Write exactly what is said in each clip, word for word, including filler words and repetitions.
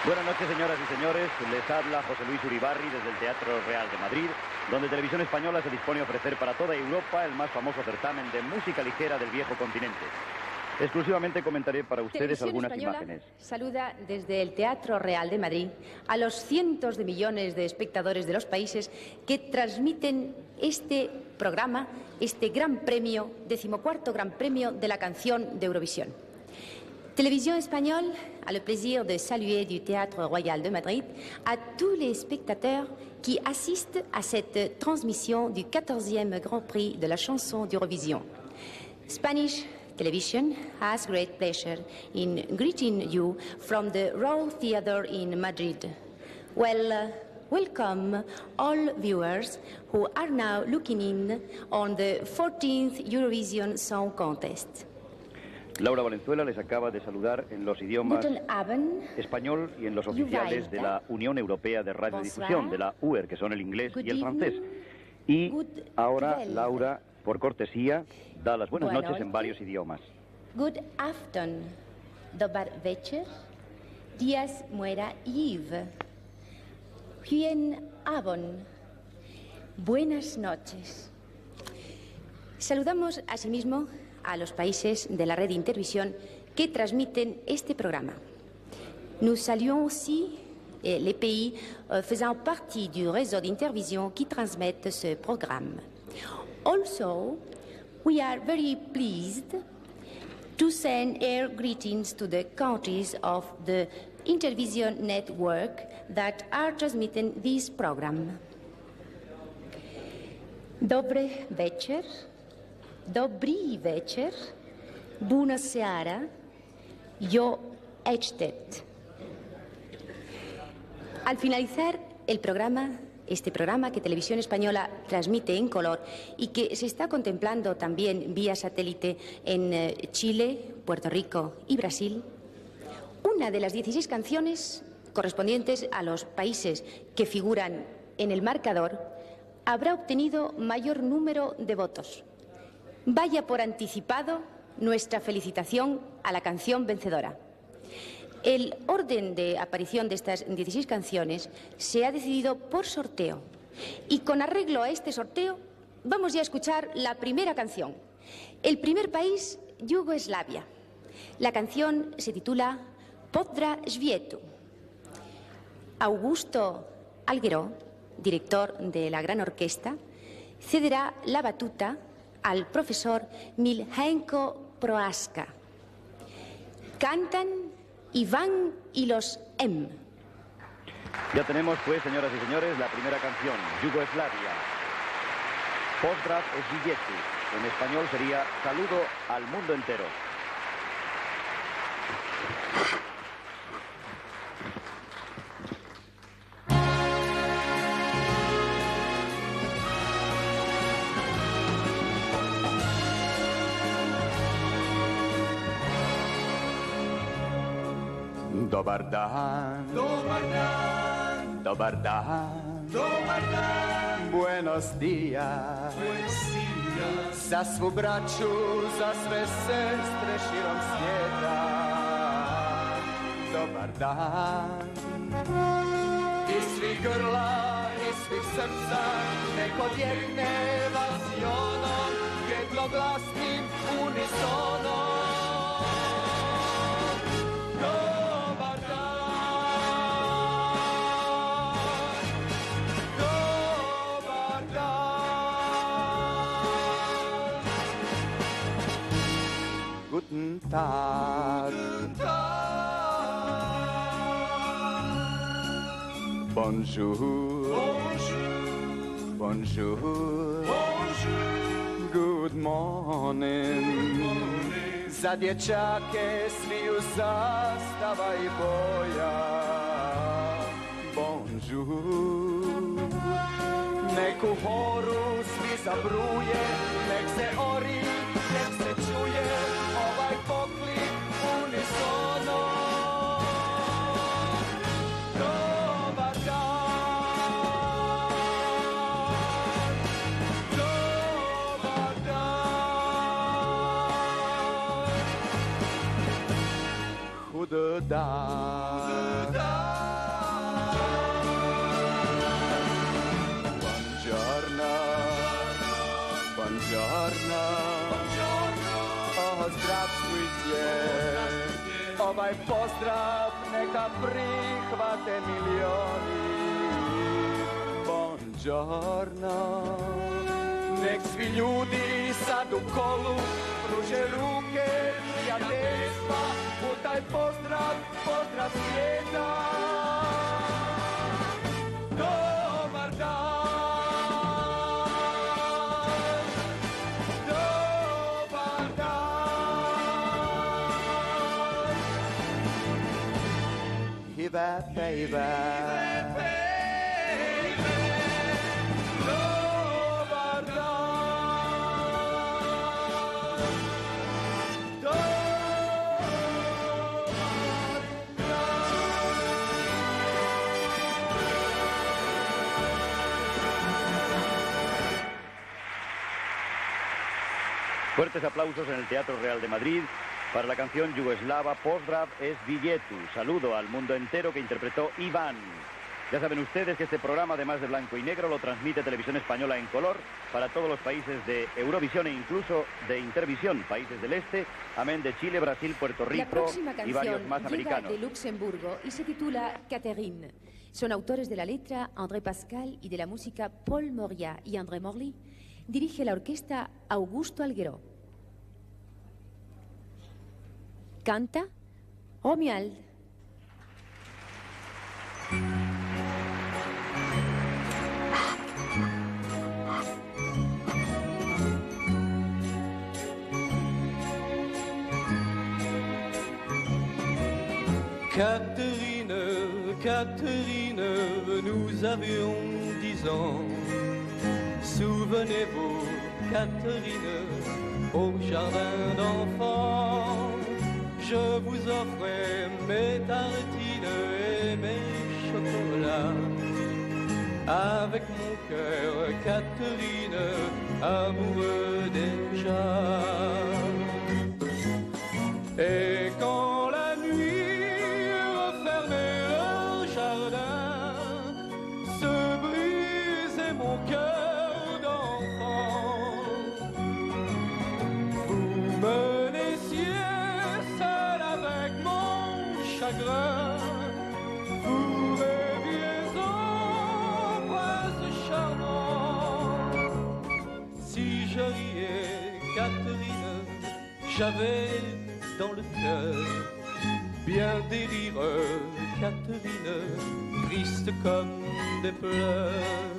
Buenas noches, señoras y señores. Les habla José Luis Uribarri desde el Teatro Real de Madrid, donde Televisión Española se dispone a ofrecer para toda Europa el más famoso certamen de música ligera del viejo continente. Exclusivamente comentaré para ustedes Televisión algunas Española imágenes. Saluda desde el Teatro Real de Madrid a los cientos de millones de espectadores de los países que transmiten este programa, este gran premio, decimocuarto gran premio de la canción de Eurovisión. Télévision Espagnole a le plaisir de saluer du Théâtre Royal de Madrid à tous les spectateurs qui assistent à cette transmission du quatorzième Grand Prix de la chanson d'Eurovision. Spanish Television has great pleasure in greeting you from the Royal Theatre in Madrid. Well, uh, welcome all viewers who are now looking in on the fourteenth Eurovision Song Contest. Laura Valenzuela les acaba de saludar en los idiomas Guten Abend. español y en los oficiales de la Unión Europea de Radiodifusión, de la U E R, que son el inglés y el francés. Y ahora Laura, por cortesía, da las buenas noches en varios idiomas. Good afternoon, dobar večer, días muera Yves. Guten Abend, buenas noches. Saludamos asimismo a los países de la red de Intervisión que transmiten este programa. Nous saluons aussi eh, les pays euh, faisant partie du réseau d'Intervision qui transmettent ce programme. Also, we are very pleased to send air greetings to the countries of the Intervision network that are transmitting this program. Dobre večer. Dobry večer, bună seara, yo echtet. Al finalizar el programa, este programa que Televisión Española transmite en color y que se está contemplando también vía satélite en Chile, Puerto Rico y Brasil, una de las dieciséis canciones correspondientes a los países que figuran en el marcador habrá obtenido mayor número de votos. Vaya por anticipado nuestra felicitación a la canción vencedora. El orden de aparición de estas dieciséis canciones se ha decidido por sorteo. Y con arreglo a este sorteo, vamos ya a escuchar la primera canción. El primer país, Yugoslavia. La canción se titula Podra Svietu. Augusto Algueró, director de la gran orquesta, cederá la batuta al profesor Miljenko Prohaska. Cantan Iván y los M. Ya tenemos, pues, señoras y señores, la primera canción, Yugoslavia. Pozdrav Svietu. En español sería Saludo al mundo entero. Dobar dan, Dobar dan, dobar dan, dobar dan, buenos días, buenos días, za svu braću, za sve sestre širom svijeta. Dobar dan, iz svih grla, iz svih srca, neko vjekne vas jonom, jednoglasnim unisonom. Guten Tag, bonjour, bonjour, bonjour, bonjour, good morning. Za dječake sviju zastava i boja. Bonjour, nek u horu svi zabruje, nek se ori, nek se čuje ovaj poklik unisono. Dobar dan, dobar dan, hud dan, Buongiorno. Buongiorno. Oh, zdravstvujte. Ovaj pozdrav neka prihvate milioni. Buongiorno. Nek svi ljudi sad u kolu pruže ruke prijateljstva u taj pozdrav, pozdrav svijeta. Dobar dan, dobar dan. Hiba, baby. Fuertes aplausos en el Teatro Real de Madrid para la canción yugoslava Pozdrav es Biljetu. Saludo al mundo entero que interpretó Iván. Ya saben ustedes que este programa, además de blanco y negro, lo transmite Televisión Española en color para todos los países de Eurovisión e incluso de Intervisión, países del este, amén de Chile, Brasil, Puerto La Rico próxima y varios canción más llega americanos. de Luxemburgo y se titula Catherine. Son autores de la letra André Pascal y de la música Paul Moria y André Morly. Dirige la orquesta Augusto Algueró. Canta Romuald. Catherine, Catherine, nous avions dix ans. Souvenez-vous, Catherine, au jardin d'enfants, je vous offrais mes tartines et mes chocolats. Avec mon cœur, Catherine, amoureux déjà. Et quand la nuit refermait le jardin, se brisait mon cœur d'enfant. Vous me laissiez seul avec mon chagrin. Vous rêviez au prince charmant. Si je riais, Catherine, j'avais dans le cœur bien des rires, Catherine, triste comme des pleurs.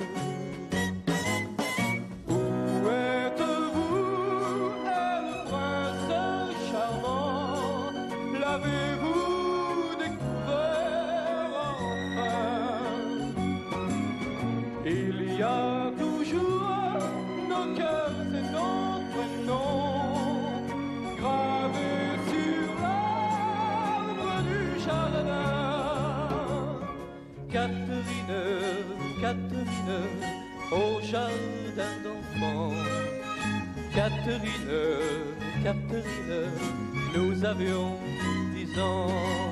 Où êtes-vous, et le prince charmant? L'avez-vous découvert enfin? Il y a toujours nos cœurs et nos prénoms gravés sur l'arbre du jardin. Catherine, Catherine, au jardin d'enfants. Catherine, Catherine, nous avions dix ans.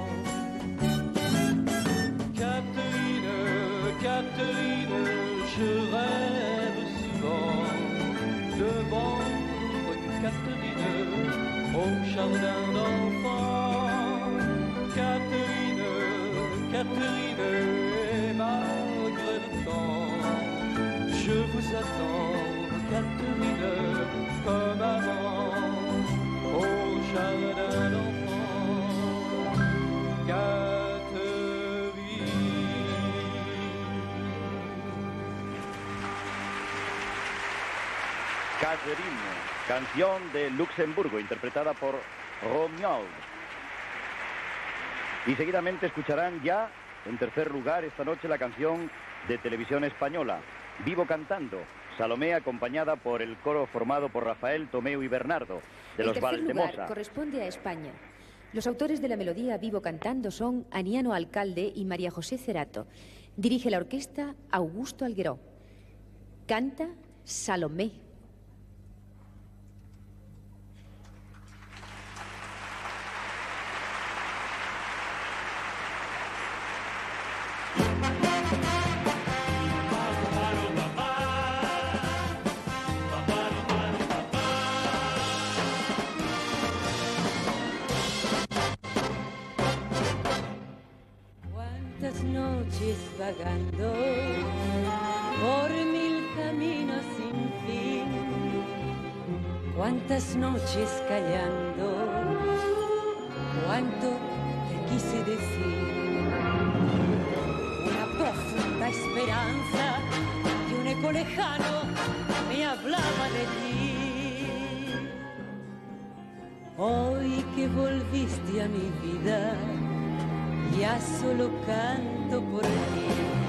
Catherine, Catherine, je rêve souvent devant Catherine, au jardin d'enfants. Catherine, Catherine, et malgré le temps, je vous attends, Catherine, comme avant, au jardin d'enfants. Catherine. Catherine, canción de Luxemburgo, interpretada por Romuald. Y seguidamente escucharán ya, en tercer lugar, esta noche la canción de Televisión Española, Vivo Cantando, Salomé, acompañada por el coro formado por Rafael, Tomeu y Bernardo, de los El tercer Valdemosa. lugar corresponde a España. Los autores de la melodía Vivo Cantando son Aniano Alcalde y María José Cerato. Dirige la orquesta Augusto Algueró. Canta Salomé. noches vagando por mil caminos sin fin, cuántas noches callando, cuánto te quise decir. Una profunda esperanza y un eco lejano me hablaba de ti. Hoy que volviste a mi vida, ya solo canto por ti.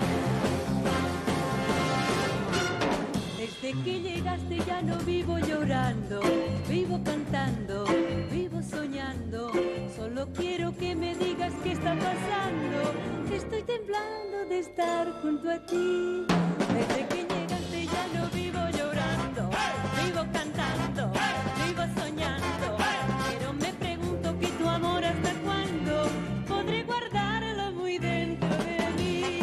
Desde que llegaste ya no vivo llorando, vivo cantando, vivo soñando. Solo quiero que me digas qué está pasando, que estoy temblando de estar junto a ti. Desde que llegaste ya no vivo llorando, vivo cantando, vivo soñando. Pero me pregunto que tu amor hasta cuándo podré guardarlo muy dentro de mí.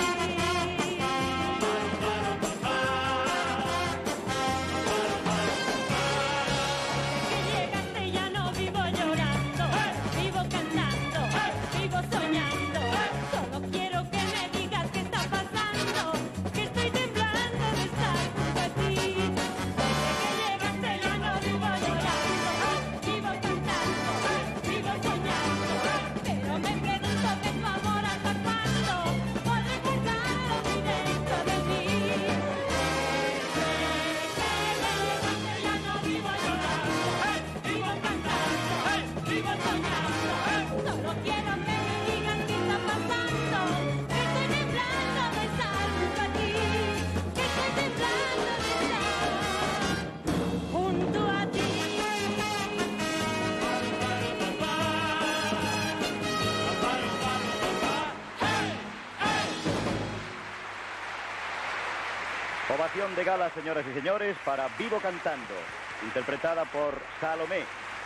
Desde que llegaste ya no vivo llorando, vivo cantando, vivo soñando. Solo quiero que me digas qué está pasando, que estoy temblando de estar junto a ti. Desde que llegaste ya no vivo llorando, vivo cantando, vivo soñando. Pero me pregunto que tu amor hasta cuándo podré guardarlo muy dentro de mí. Ya no vivo llorando, vivo cantando, vivo soñando. Solo quiero que me digas qué está pasando, que estoy temblando de estar junto a ti, que estoy temblando de estar junto a ti. Ovación de gala, señoras y señores, para Vivo Cantando, interpretada por Salomé.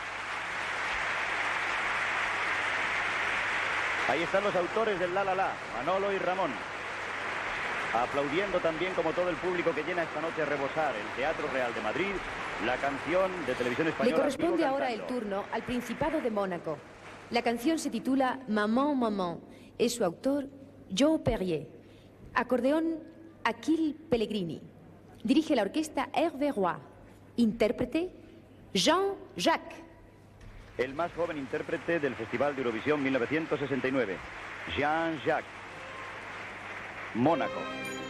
Ahí están los autores del La La La, Manolo y Ramón, aplaudiendo también, como todo el público que llena esta noche a rebosar el Teatro Real de Madrid, la canción de Televisión Le Española. corresponde Vivo ahora el Cantando. turno al Principado de Mónaco. La canción se titula Maman, Maman. Es su autor Joe Perrier. Acordeón Achille Pellegrini. Dirige la orquesta Hervé Roy. Intérprete Jean-Jacques. El más joven intérprete del Festival de Eurovisión mil novecientos sesenta y nueve, Jean-Jacques. Mónaco.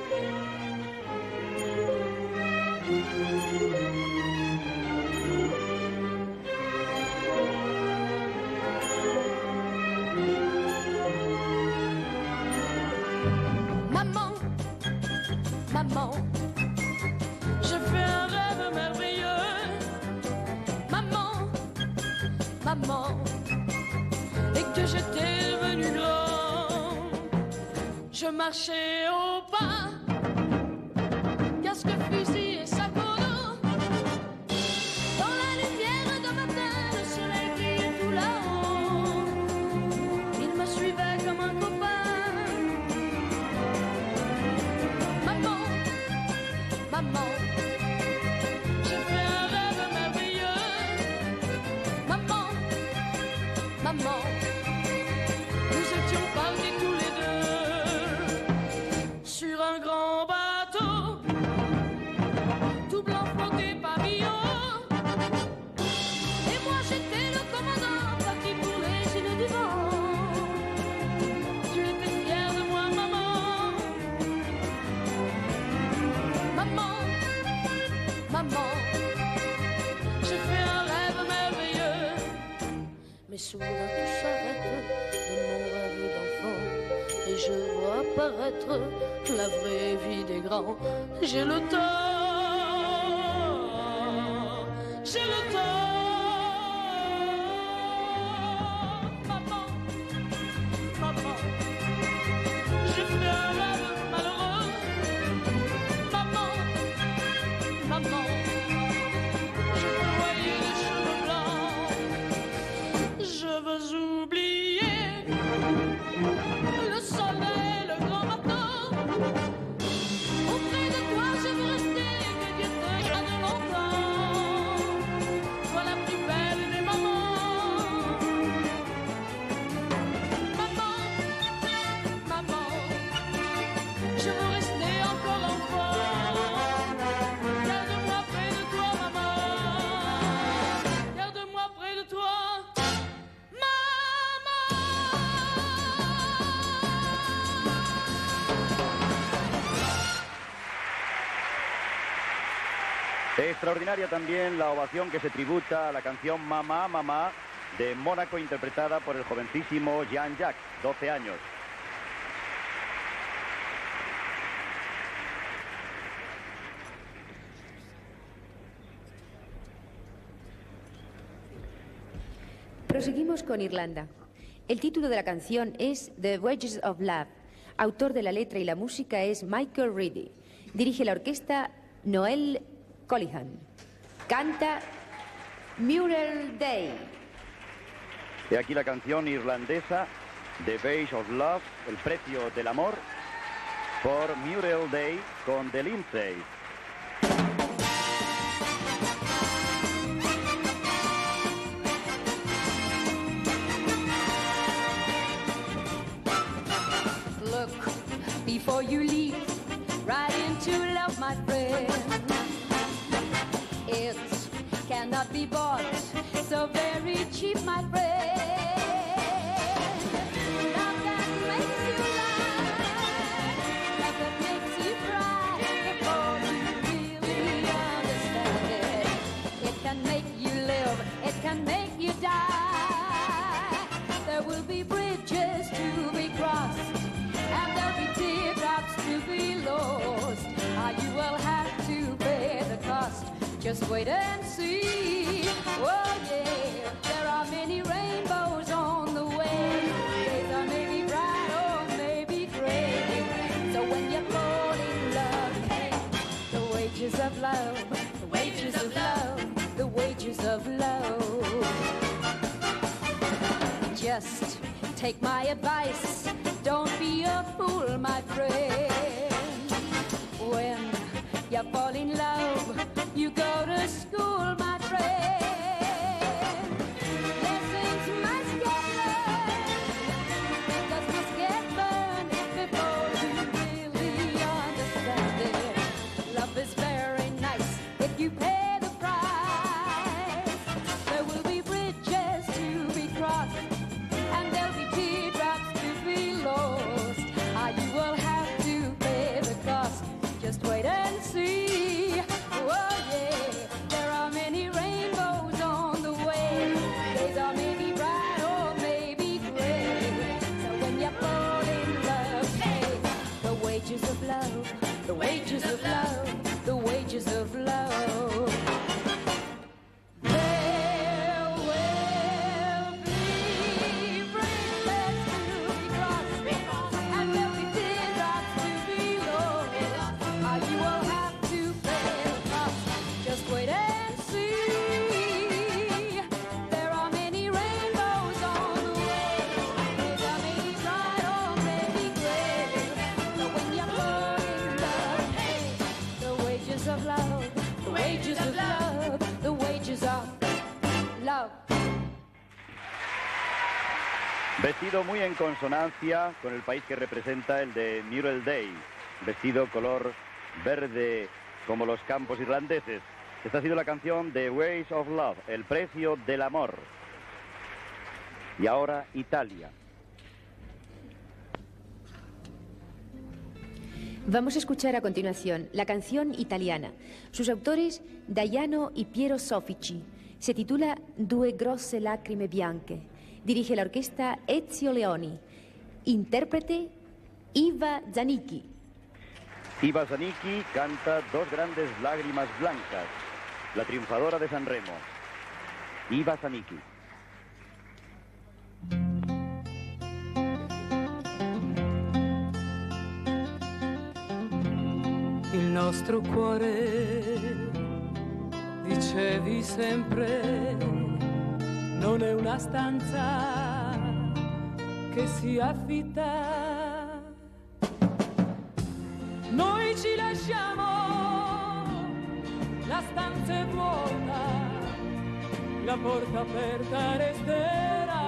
Maman, maman, je fais un rêve merveilleux. Maman, maman, et que j'étais devenu grand. Je marchais au pas, casque, fusil et sac au dos. Dans la lumière de matin, le soleil brillait tout là-haut. Il me suivait comme un copain. Maman, maman, j'ai fait un rêve merveilleux. Maman, maman, nous étions partis tous les deux sur un grand bateau, tout blanc flotté pavillon. Et moi j'étais le commandant, parti pour les îles du vent. Tu étais fière de moi, maman. Maman, maman, j'ai fait un rêve merveilleux. Mais soudain tout s'arrête de mon rêve d'enfant, et je vois apparaître la vraie vie des grands. J'ai le temps, j'ai le temps. Maman, maman, j'ai fait un rêve malheureux. Maman, maman, je veux voyer les cheveux blancs. Je veux oublier le soleil, le grand bateau. Auprès de toi, je veux rester, que Dieu te garde longtemps. Toi la plus belle des mamans. Maman, maman, Extraordinaria también la ovación que se tributa a la canción Mamá, Mamá de Mónaco, interpretada por el jovencísimo Jean-Jacques, doce años. Proseguimos con Irlanda. El título de la canción es The Wages of Love. Autor de la letra y la música es Michael Reedy. Dirige la orquesta Noel Collihan. Canta Muriel Day. Y aquí la canción irlandesa The Wages of Love, el precio del amor, por Muriel Day con The Lindsay. Before you leave right into love, my friend, it cannot be bought so very cheap, my friend. Love that makes you laugh, love that makes you cry, before you really understand it. It can make you live, it can make you die. There will be bridges to be crossed, and there'll be teardrops to be lost. Ah, you will have to pay the cost. Just wait and see. Oh yeah, there are many rainbows on the way. Days are maybe bright or maybe gray. So when you fall in love, hey, the wages of love, the wages of love, the wages of love. Just take my advice, don't be a fool, my friend. When you fall in love, you go to school, my friend. Lessons must get learned, fingers must get burned, before you really understand it. Love is very nice if you pay the price. There will be bridges to be crossed, and there'll be teardrops to be lost. Ah, you will have to pay the cost. Just wait and see. Oh yeah, there are many rainbows on the way. Days are maybe bright or maybe gray. So when you fall in love, hey, the wages of love, the wages of love, the wages of love. There will be bridges to be crossed, and there'll be teardrops to be lost. Ah, you will have to pay the cost. Just wait and see. There are many rainbows on the way. Days are maybe bright or maybe gray. But when you fall in love, hey, the wages of love, the wages of love, the wages of love. Vestido muy en consonancia con el país que representa, el de Muriel Day. Vestido color verde como los campos irlandeses. Esta ha sido la canción The Ways of Love, el precio del amor. Y ahora Italia. Vamos a escuchar a continuación la canción italiana. Sus autores, Daiano y Piero Soffici. Se titula Due grosse lacrime bianche. Dirige la orquesta Ezio Leoni. Interprete Iva Zanicchi. Iva Zanicchi canta Dos grandes lágrimas blancas, la triunfadora de Sanremo. Iva Zanicchi. Il nostro cuore, dicevi sempre, non è una stanza che si affitta. Noi ci lasciamo, la stanza è vuota, la porta aperta resterà.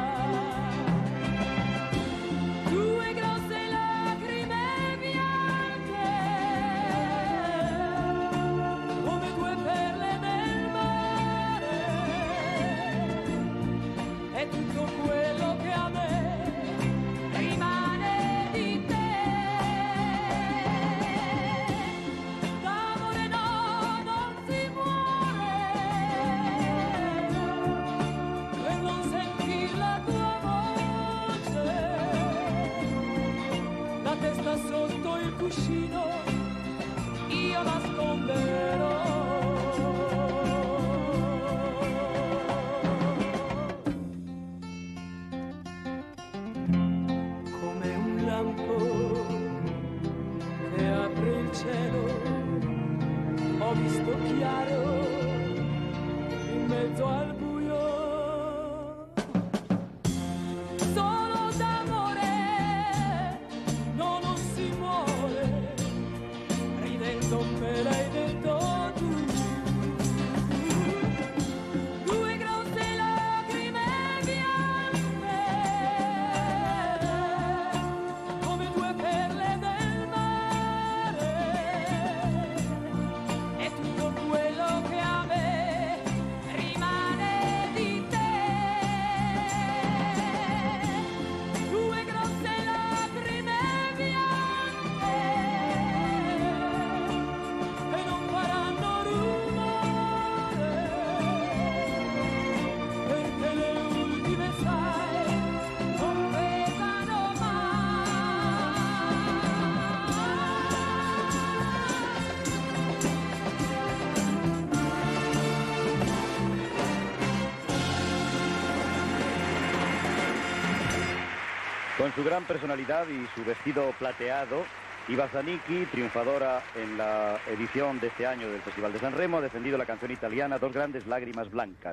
Due grosse lacrime bianche, come due perle del mare, è tutto quello che a me rimane di te. D'amore no, non si può Con su gran personalidad y su vestido plateado, Iva Zanicchi, triunfadora en la edición de este año del Festival de San Remo, ha defendido la canción italiana Dos grandes lágrimas blancas.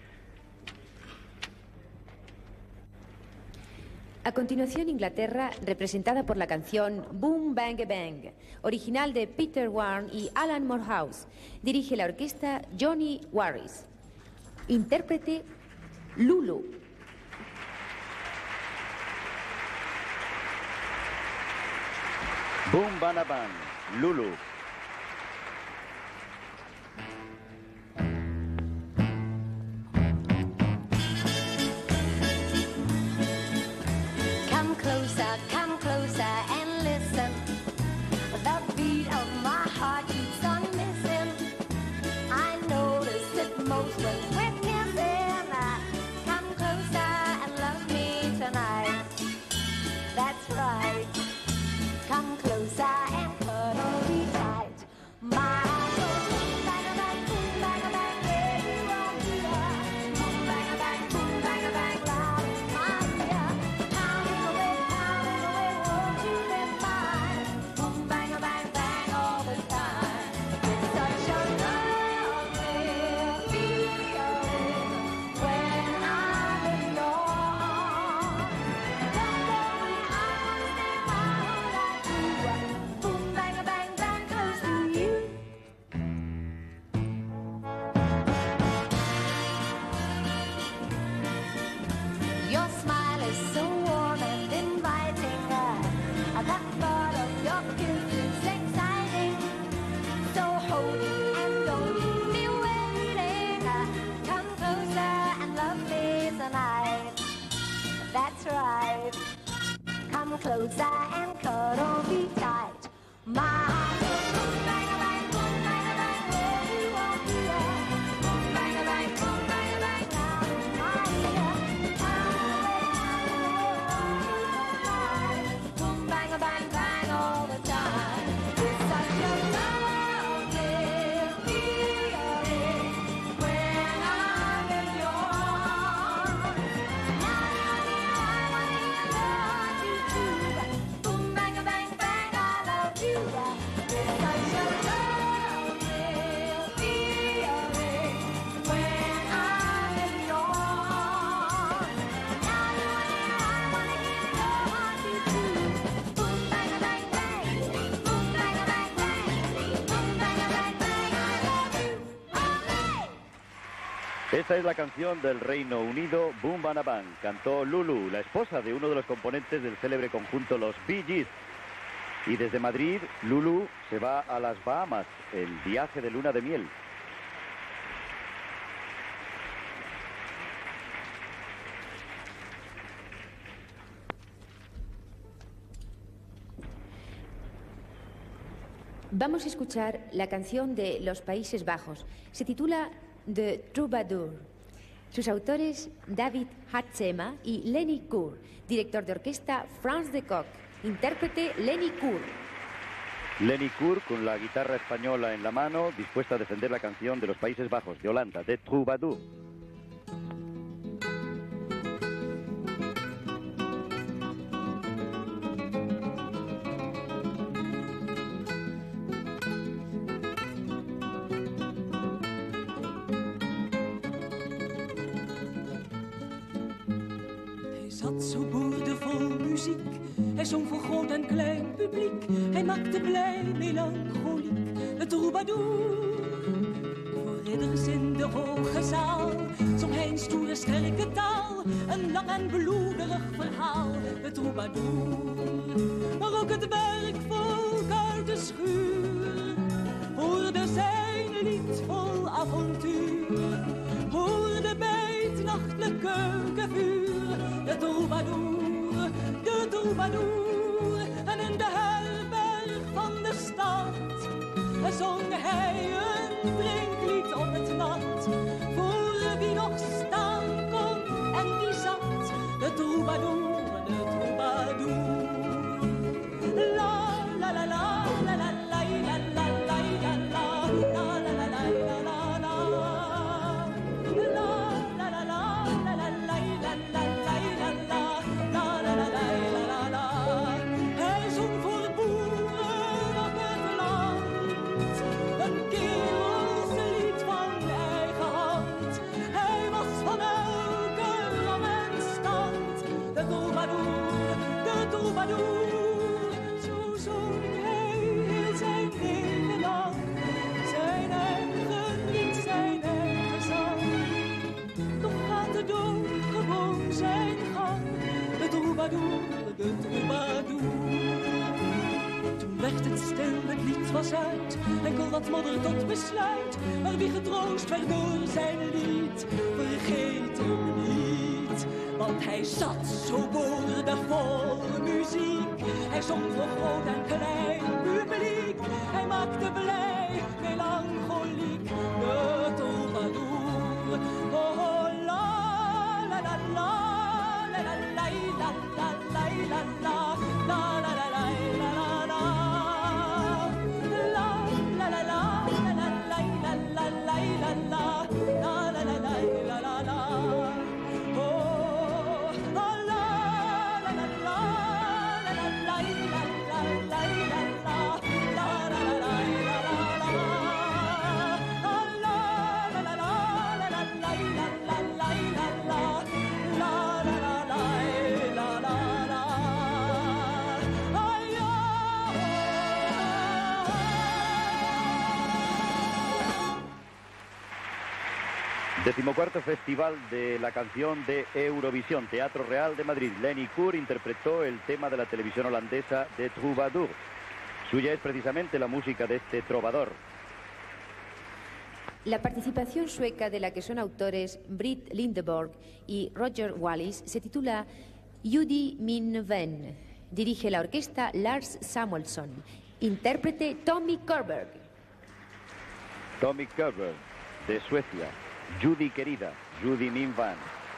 A continuación, Inglaterra, representada por la canción Boom Bang Bang, original de Peter Warne y Alan Morehouse. Dirige la orquesta Johnny Warris. Intérprete Lulu. Boom Bana Bang, Lulu. Come closer, come closer and listen. The beat of my heart keeps on missing. I notice it most when we're kissing. Come closer and love me tonight. That's right. Come closer and cuddle me tight. My boom bang a bang, boom bang a bang, yeah, you are here. Boom bang a bang, boom bang a bang, loud in my ear. Pounding away, pounding away, won't you be mine? Boom bang a bang, bang all the time. It's such a lovely feeling when I'm in your arms. Don't worry, I wanna stay my whole life. Boom, bang, a bang, bang, close to you. Your smile is so warm and inviting. Uh, that thought of your kiss is exciting. So hold me and don't keep me waiting. Uh, come closer and love me tonight. That's right. Come closer and cuddle me tight. My heart goes boom, bang, a bang, boom, bang, a bang, where you are here. Boom, bang, a bang, boom, bang, a bang, loud in my ear. Pound away, pound away, won't you be mine? Boom, bang, a bang, bang all the time. It's such a lovely feeling when I'm in your arms. Now you're here, I wanna hear your heartbeat too. Boom, bang, a bang, bang, I love you. It's such a lovely feeling when I'm in your arms. Now you're here, I wanna hear your heartbeat too. Boom, bang, a bang, bang. Boom, bang, a bang, bang. Boom, bang, a bang, bang, I love you. Olé! Esta es la canción del Reino Unido, Boom Bana Bang. Cantó Lulu, la esposa de uno de los componentes del célebre conjunto Los Bee Gees. Y desde Madrid, Lulu se va a las Bahamas, el viaje de luna de miel. Vamos a escuchar la canción de los Países Bajos. Se titula The Troubadour. Sus autores, David Hatzema y Lenny Koer. Director de orquesta, Frans de Kock. Intérprete, Lenny Koer. Lenny Koer, con la guitarra española en la mano, dispuesta a defender la canción de los Países Bajos, de Holanda, de Troubadour. Hij zat zo boordevol muziek. Hij zong voor groot en klein publiek. Hij maakte blij, melancholiek, het troubadour. Voor ridders in de hoge zaal zong hij een stoere, sterke taal. Een lang en bloederig verhaal, het troubadour. Maar ook het werkvolk uit de schuur hoorde zijn lied vol avontuur. Hoorde bij het nachtelijk keukenvuur de troubadour, de troubadour. En in de herberg van de stad zong hij een drinklied op het nat. Voor wie nog staan kon en wie zat, de troubadour, de troubadour. La la la la la la la la la la la la la la la la la la. La la la la la la la la la la la la la la la la. de troubadour. Toen werd het stil, het lied was uit, enkel wat modder tot besluit. Maar wie getroost werd door zijn lied, vergeet hem niet. Want hij zat zo boordevol muziek. Hij zong voor groot en klein publiek. Hij maakte blij, melancholiek, de troubadour. Oh la la la la la la la la la la la la la la la la la. Decimocuarto Festival de la Canción de Eurovisión, Teatro Real de Madrid. Lenny Koer interpretó el tema de la televisión holandesa de Troubadour. Suya es precisamente la música de este trovador. La participación sueca de la que son autores Britt Lindeborg y Roger Wallis se titula Judy Min Ven. Dirige la orquesta Lars Samuelsson. Intérprete Tommy Körberg. Tommy Körberg, de Suecia. Judy querida, Judy Min Ven.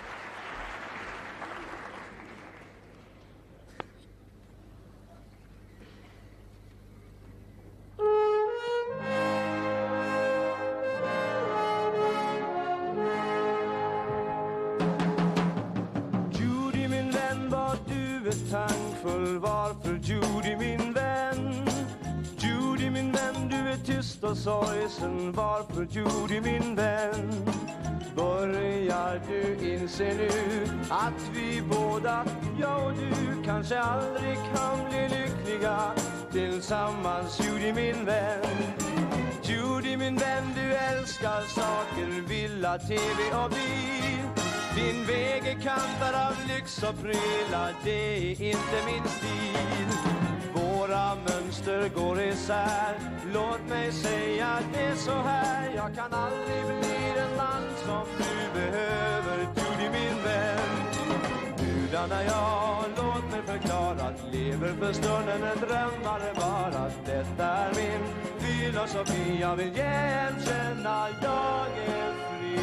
Judy min vän, var du är tankfull, varför Judy min vän? Judy min vän, du är tyst och sorgsen, varför Judy min vän? Börjar du inse nu att vi båda, jag och du, kanske aldrig kan bli lyckliga tillsammans, Judy min vän? Judy min vän, du älskar saker, villa, tv och bil. Din väg är kantad av lyx och prylar, det är inte min stil. Våra mönster går isär, låt mig säga det så här. Jag kan aldrig bli den man som du behöver, Judy min vän. Gudarna jag, låt mig förklara att lever för stunden, en drömmare bara. Detta är min filosofi, jag vill jämt känna jag är fri.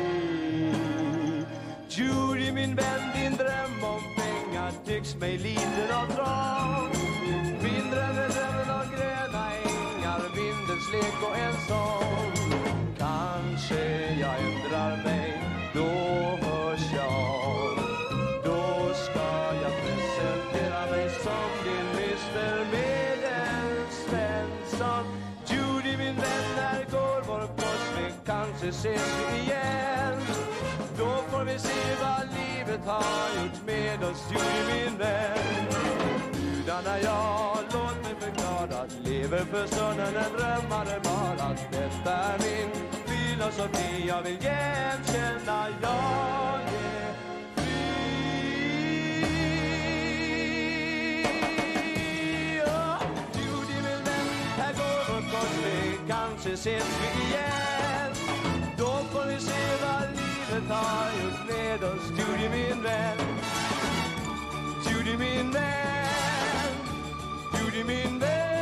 Judy min vän, din dröm om pengar tycks mig liten och trång. Min dröm är drömmen av gröna ängar, vindens lek och en sång. Kanske jag ändrar mig, då hörs jag. Då ska jag presentera mig som din mister med en Svensson. Judy min vän, när går vår korsning, kanske ses vi igen. Då får vi se vad livet har gjort med oss, Judy min vän. Gudarna jag, låt mig förklara att lever för stunden, en drömmare bara. Detta är min filosofi, jag vill jämt känna jag är fri. Oh, Judy min vän, här går vår korsväg, kanske ses vi igen. Då får vi se vad livet har gjort med oss, Judy min vän. Judy min vän, Judy min vän.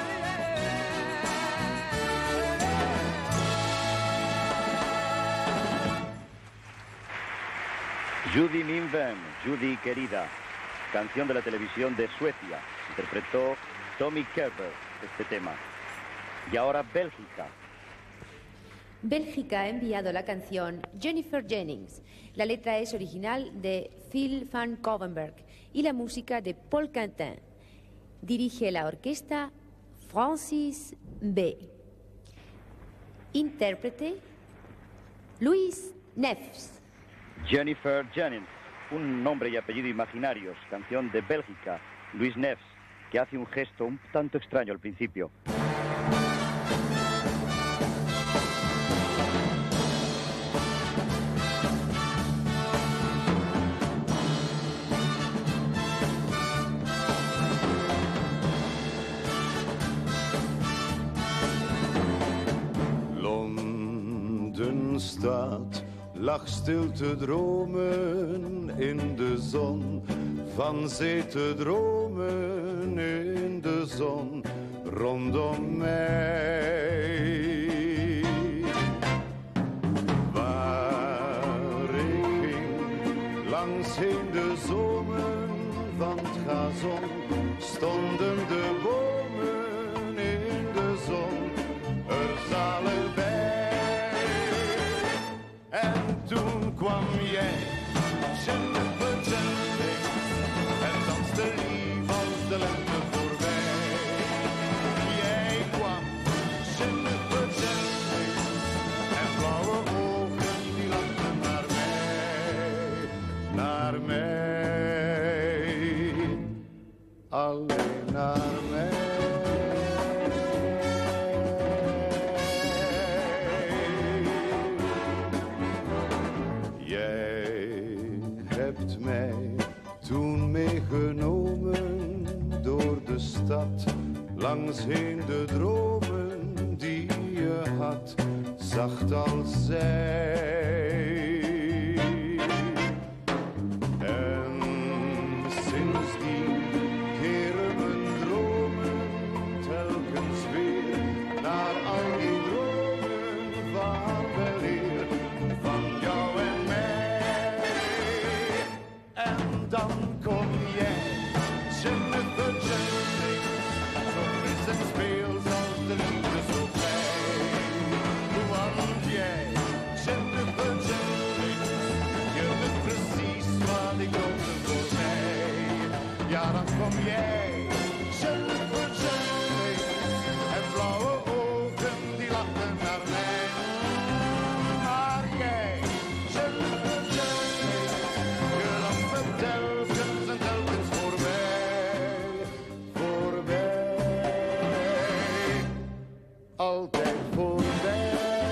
Judy min vän, Judy querida, canción de la televisión de Suecia. Interpretó Tommy Körberg este tema. Y ahora Bélgica. Bélgica ha enviado la canción Jennifer Jennings. La letra es original de Phil van Covenberg y la música de Paul Quentin. Dirige la orquesta Francis B. Intérprete Louis Neffs. Jennifer Jennings, un nombre y apellido imaginarios, canción de Bélgica, Louis Neffs, que hace un gesto un tanto extraño al principio. leven staat, lag stil te dromen in de zon. Van zee te dromen in de zon rondom mij. Waar ik ging, langs heen de zomen van het gazon, stonden de bomen in de zon, er zalig bij. En toen kwam jij, Jennifer Jennings, en danste lief als de lente voorbij. Jij kwam, Jennifer Jennings, en blauwe ogen die lachten naar mij, naar mij, alleen naar mij. Toen meegenomen door de stad, langs heen de dromen die je had, zacht als zij. En sindsdien keren mijn dromen telkens weer naar al die dromen van weleer, van jou en mij. En dan kom jij, Jennifer Jennings, zo fris en speels als de liefde zo vrij. Want jij, Jennifer Jennings, je bent precies wat ik hoopte voor mij. Ja, dan kom jij, Jennifer Jennings, en blauwe ogen die lachen naar mij. Maar jij, Jennifer Jennings, je lacht me telkens en telkens voorbij, voorbij, altijd voorbij,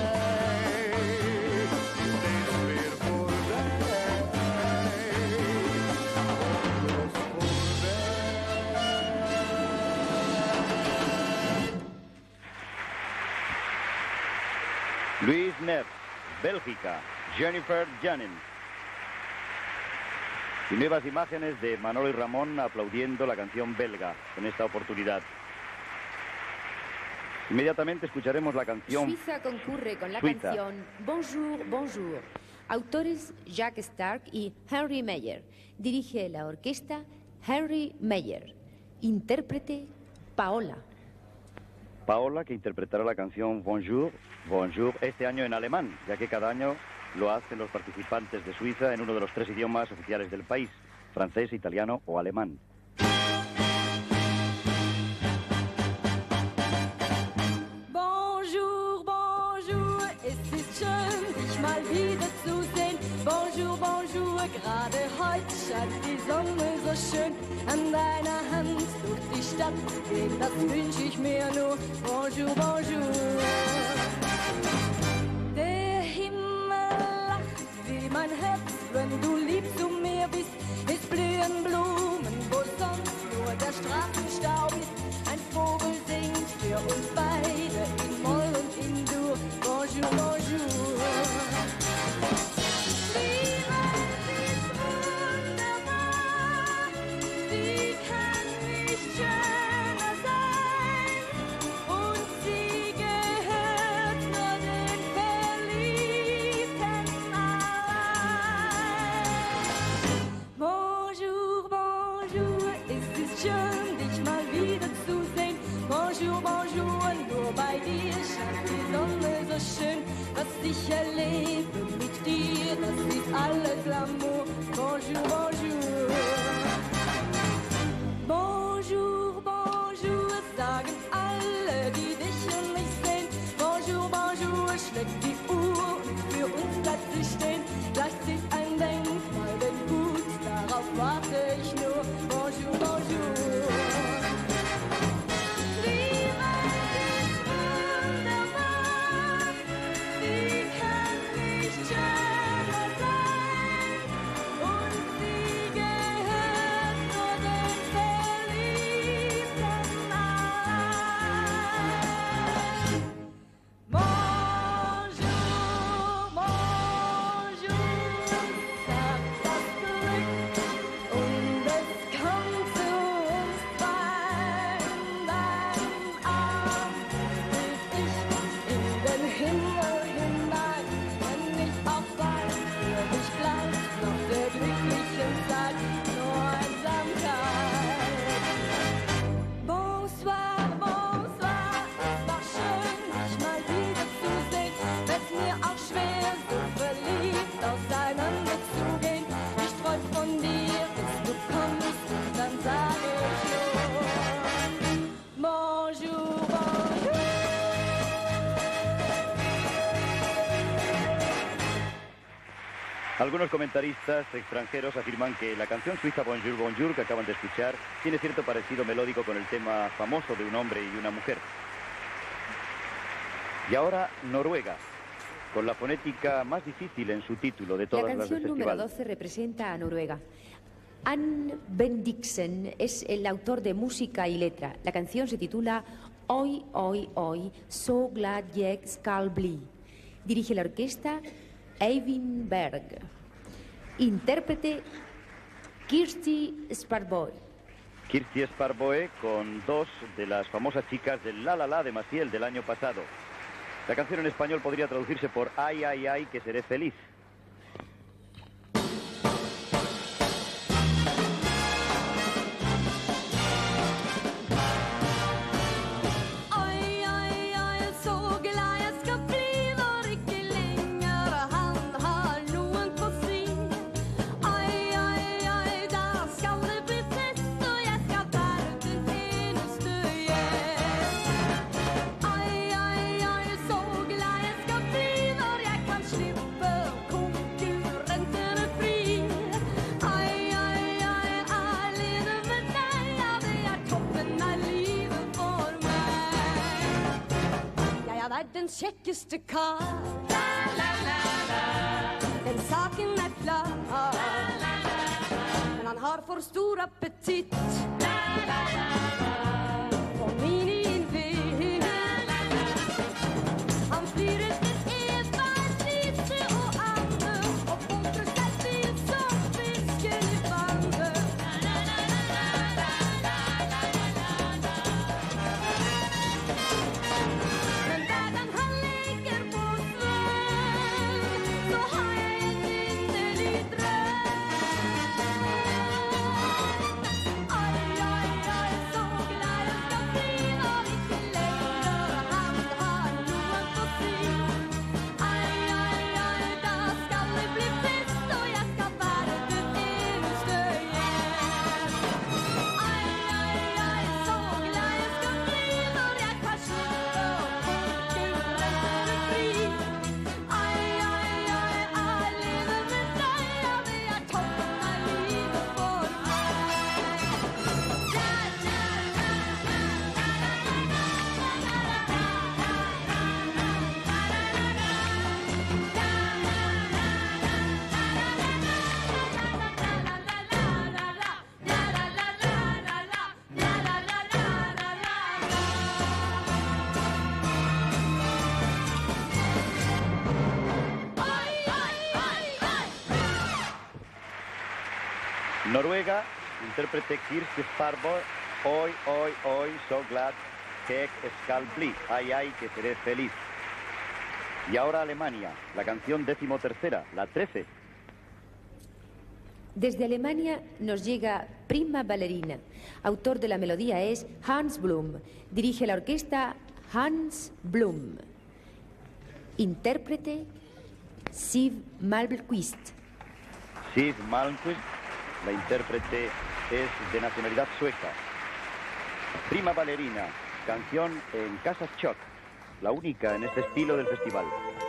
steeds weer voorbij, alles voorbij. Luis Neff, Bélgica, Jennifer Jennings. Y nuevas imágenes de Manolo y Ramón aplaudiendo la canción belga en esta oportunidad. Inmediatamente escucharemos la canción. Suiza concurre con la Suiza. canción Bonjour, Bonjour. Autores Jacques Stark y Henry Meyer. Dirige la orquesta Henry Meyer. Intérprete Paola. Paola, que interpretará la canción Bonjour, Bonjour este año en alemán, ya que cada año lo hacen los participantes de Suiza en uno de los tres idiomas oficiales del país, francés, italiano o alemán. Bonjour, bonjour, es ist schön, dich mal wieder zu sehen. Bonjour, bonjour, gerade heute scheint die Sonne so schön. An deiner Hand durch die Stadt gehen, das wünsch ich mir nur. Bonjour, bonjour. Der Himmel lacht wie mein Herz, wenn du lieb zu mir bist. Es blühen Blumen, wo sonst nur der Straßenstaub ist. Ein Vogel singt für uns beide in Moll und in Dur. Bonjour, bonjour. Die Welt ist wunderbar, sie kann nicht schöner sein. Und sie gehört nur den Verliebten allein. Bonjour, bonjour, es ist schön, dich mal wieder zu sehen. Bonjour, bonjour, nur bei dir scheint die Sonne so schön. Was ich erlebe mit dir, das ist alles L'amour. Bonjour, bonjour. Bonjour, bonjour, sagen alle, die dich und mich sehen. Bonjour, bonjour, schlägt die Uhr und für uns bleibt sie stehen. Gleich zieht ein Denkmal den Hut, darauf warte ich nur. Bonjour, bonjour. Die Welt ist wunderbar, sie kann nicht schöner sein. Und sie Algunos comentaristas extranjeros afirman que la canción suiza Bonjour, Bonjour que acaban de escuchar tiene cierto parecido melódico con el tema famoso de un hombre y una mujer. Y ahora Noruega, con la fonética más difícil en su título de todas La las del canción número festival. doce representa a Noruega. Anne Bendixen es el autor de música y letra. La canción se titula Oi, oi, oi, so glad jeg skal bli. Dirige la orquesta Eivind Berg. Intérprete Kirsti Sparboe. Kirsti Sparboe con dos de las famosas chicas del La La La de Maciel del año pasado. La canción en español podría traducirse por Ay, ay, ay, que seré feliz. Den kjekkeste kar. La, la, la, la. Den saken er klar. La, la, la, la. Men han har for stor appetitt. La, la, la, la. På mini-innvill. La, la, la, la. Han flyr etter Eva, Lise og Anne og boltrer seg vill som fisken i vannet. La, la, la, la, la, la, la, la, la, la. Men der den han ligger på svøm, så har jeg en inderlig drøm. Ai, ai, ai, så glad jeg skal bli når ikke lenger han har noen på si. Ai, ai, ai, da skal det bli fest, og jeg skal være den eneste igjen. Ai, ai, ai, så glad jeg skal bli når jeg kan slippe konkurrentene fri. Ai, ai, ai, alene med deg, ja, det er toppen av livet for meg. La, la, la, la, Noruega, intérprete Kirsti Sparboe, Hoy, hoy, hoy, so glad jeg skal bli. Ay, ay, que seré feliz. Y ahora Alemania, la canción decimotercera, la trece. Desde Alemania nos llega Prima Ballerina. Autor de la melodía es Hans Blum. Dirige la orquesta Hans Blum. Intérprete Siv Malmquist. Siv Malmquist, la intérprete es de nacionalidad sueca. Prima Ballerina, canción en Casa Choc, la única en este estilo del festival.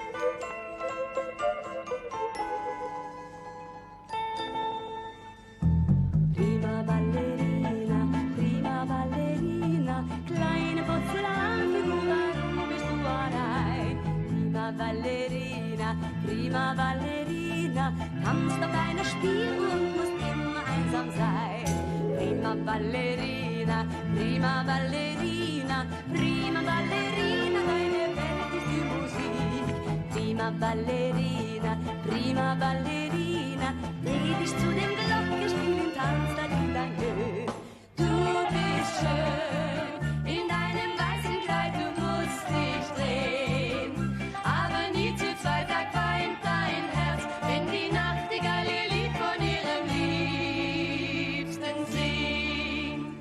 Prima ballerina, prima ballerina, kleine Porzellanfigur, warum bist du allein? Prima ballerina, prima ballerina, tanzt auf einer Spieluhr und musst immer einsam sein. Prima ballerina, prima ballerina, prima ballerina, deine Welt ist die Musik. Prima ballerina, prima ballerina, dreh dich zu dem Glockenspiel und tanz da in dein Glück. Du bist schön in deinem weißen Kleid, du musst dich drehen, aber nie zu zweit, sag weint dein Herz, wenn die Nachtigall ihr Lied von ihrem Liebsten singt.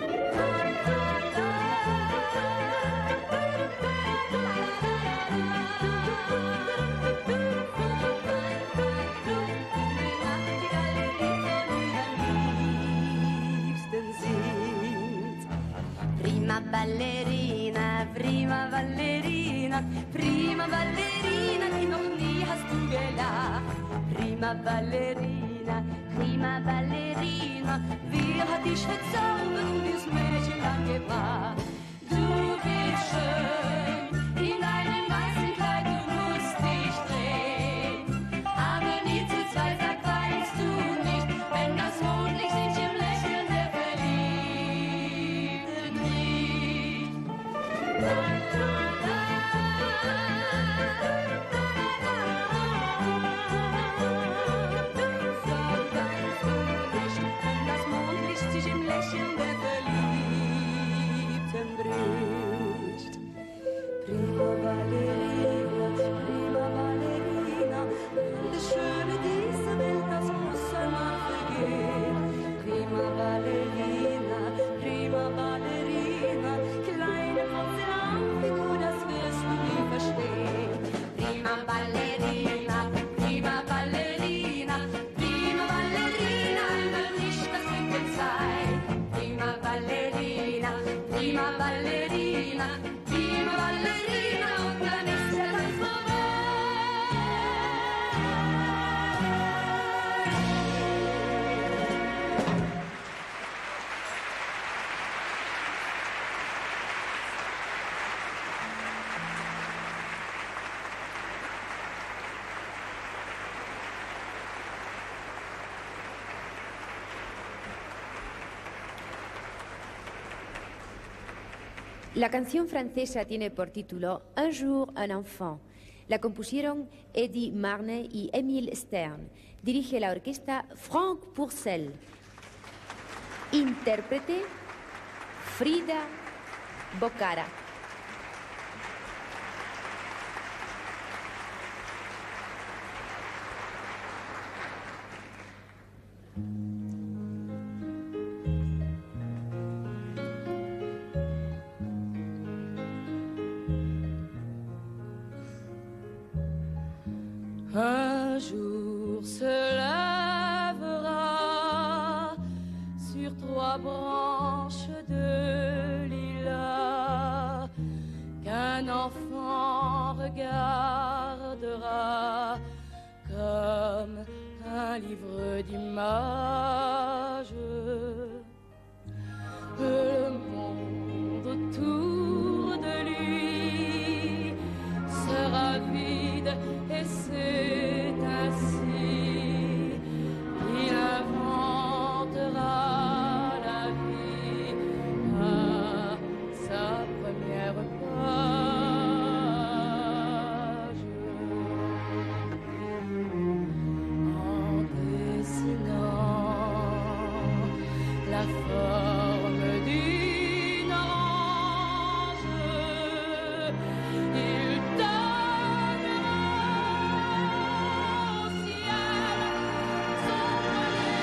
Prima ballerina, prima ballerina, prima ballerina, die noch nie hast du gelacht. Prima prima Ballerina, prima Ballerina. Wer hat dich verzaubert, bis Mädchen lange war? Du bist schön in deinem weißen Kleid, du musst dich drehen. Aber nie zu zweit, sag, weißt du nicht, wenn das Mondlicht sich im Lächeln der Verliebten riecht. La, la, la. Prima Ballerina, prima Ballerina, das Schöne dieser Welt, das muss einmal vergehen. Prima Ballerina, prima Ballerina, kleine Porzellanfigur, das wirst du nie verstehen. Prima Ballerina, prima Ballerina, prima Ballerina, immer nicht das Glück Zeit. Prima Ballerina, prima Ballerina, prima Ballerina, und dann ist der Tanz vorbei. La canción francesa tiene por título Un jour un enfant. La compusieron Eddie Marne y Émile Stern. Dirige la orquesta Franck Pourcel. Intérprete Frida Bocara. Un jour se lèvera sur trois branches de lilas qu'un enfant regardera comme un livre d'images. Le monde autour de lui sera vide et c'est ainsi qu'il inventera la vie à sa première page. En dessinant la forme d'une orange, il donnera au ciel son premier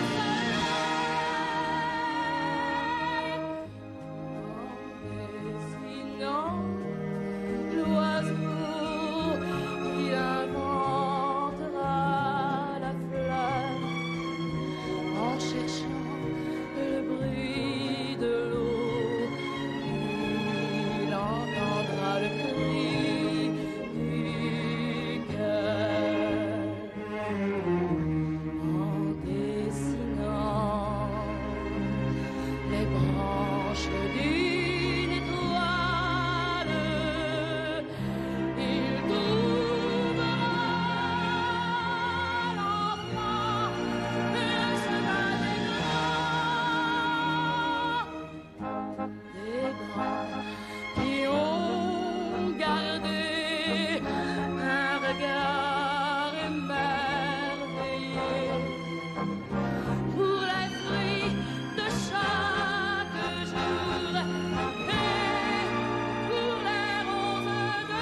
soleil. En dessinant l'oiseau, il inventera la fleur. En cherchant le bruit de l'eau, il entendra le cri du cœur. En dessinant les branches d'une étoile, il trouvera l'enfant et le chemin des grands, des grands qui ont gardé un regard émerveillé pour les fruits de chaque jour et pour les roses de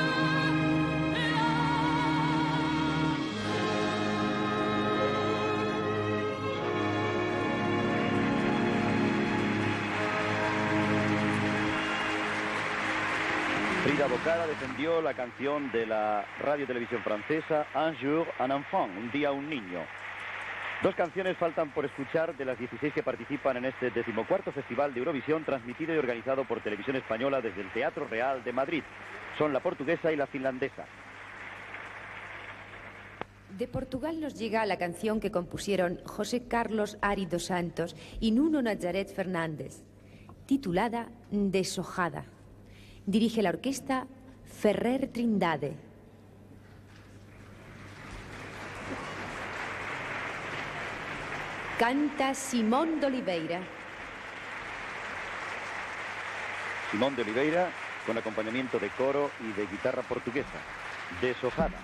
Frida Bocara defendió la canción de la radio-televisión francesa Un jour un enfant, un día un niño. Dos canciones faltan por escuchar de las dieciséis que participan en este decimocuarto Festival de Eurovisión, transmitido y organizado por Televisión Española desde el Teatro Real de Madrid. Son la portuguesa y la finlandesa. De Portugal nos llega la canción que compusieron José Carlos Ari dos Santos y Nuno Nazaret Fernández, titulada Deshojada. Dirige la orquesta Ferrer Trindade. Canta Simón de Oliveira. Simón de Oliveira, con acompañamiento de coro y de guitarra portuguesa. Deshojada.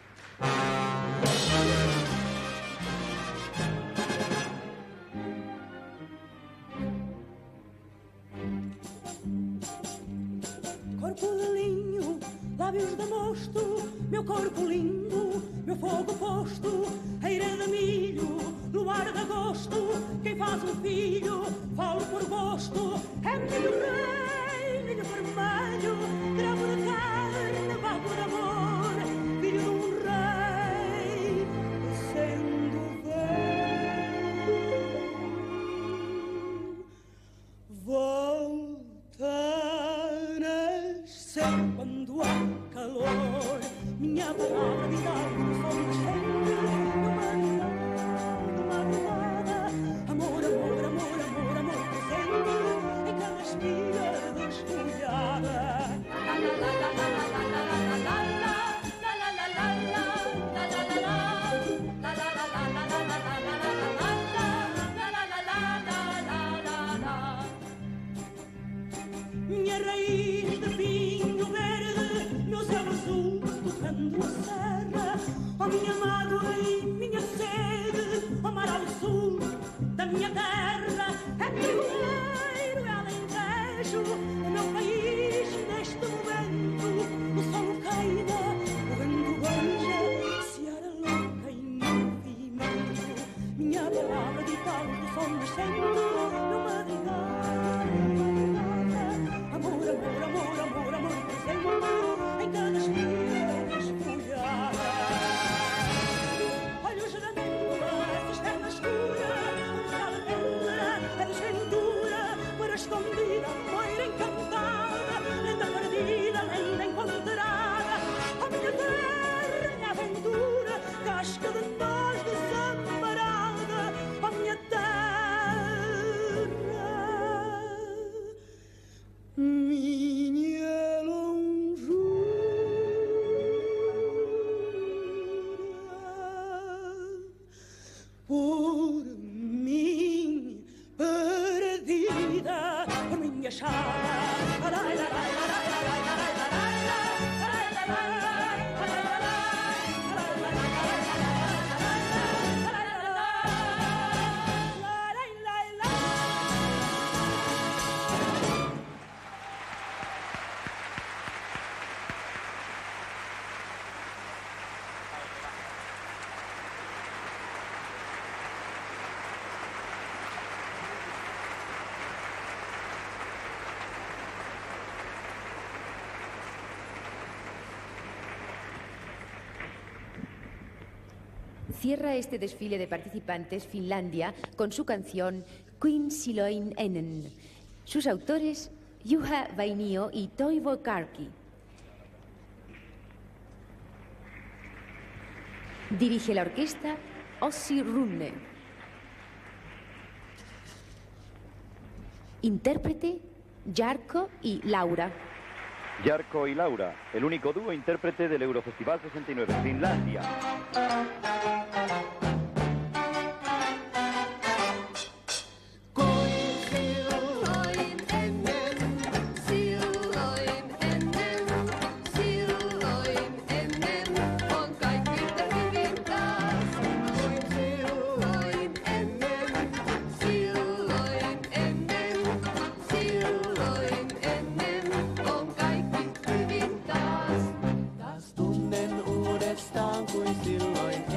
Corpo de linho, lábios de mosto, meu corpo lindo, meu fogo posto, eira de milho, luar de agosto, quem faz um filho, falo por gosto, é milho rei, milho vermelho, gravo de carne, bago de amor, filho de um rei, sendo velho, volta a nascer quando há calor, minha palavra de dar no sol nascente, numa madrugada, amor, amor, amor, amor, amor presente, em cada espiga desfolhada. Minha raiz de pinho verde, meu céu azul, tocando a serra, ó minha mágoa e minha sede, ó mar ao sul da minha terra, é pioneiro, é alentejo, o meu país neste momento, o sol caída, o vento banja, seara louca em movimento, minha palavra de tal do sol nascendo, no madrigal. Amor, amor, amor, amor, amor presente em cada espiga desfolhada. Olhos de amêndoa, cisterna escura, um sal pedra, a desventura, para escondida, moira encantada, lenda perdida, lenda encontrada. A minha terra, minha aventura, casca de nós desamparada. A minha terra, minha longura, por mim perdida, por minha chara. Cierra este desfile de participantes Finlandia con su canción Queen Siloin Ennen. Sus autores Juha Vainio y Toivo Karki. Dirige la orquesta Ossi Runne. Intérprete Jarkko y Laura. Jarkko y Laura, el único dúo intérprete del Eurofestival sesenta y nueve, Finlandia. Tunnen uudestaan kuin silloin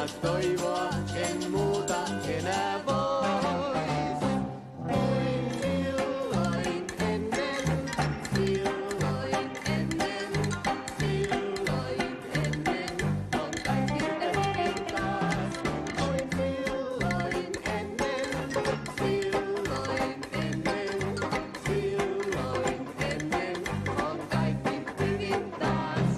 ja toivoa en muuta enää vois. Kuin silloin ennen, silloin ennen, silloin ennen, on kaikki hyvin taas. Kuin silloin ennen, silloin ennen, silloin ennen, on kaikki hyvin taas.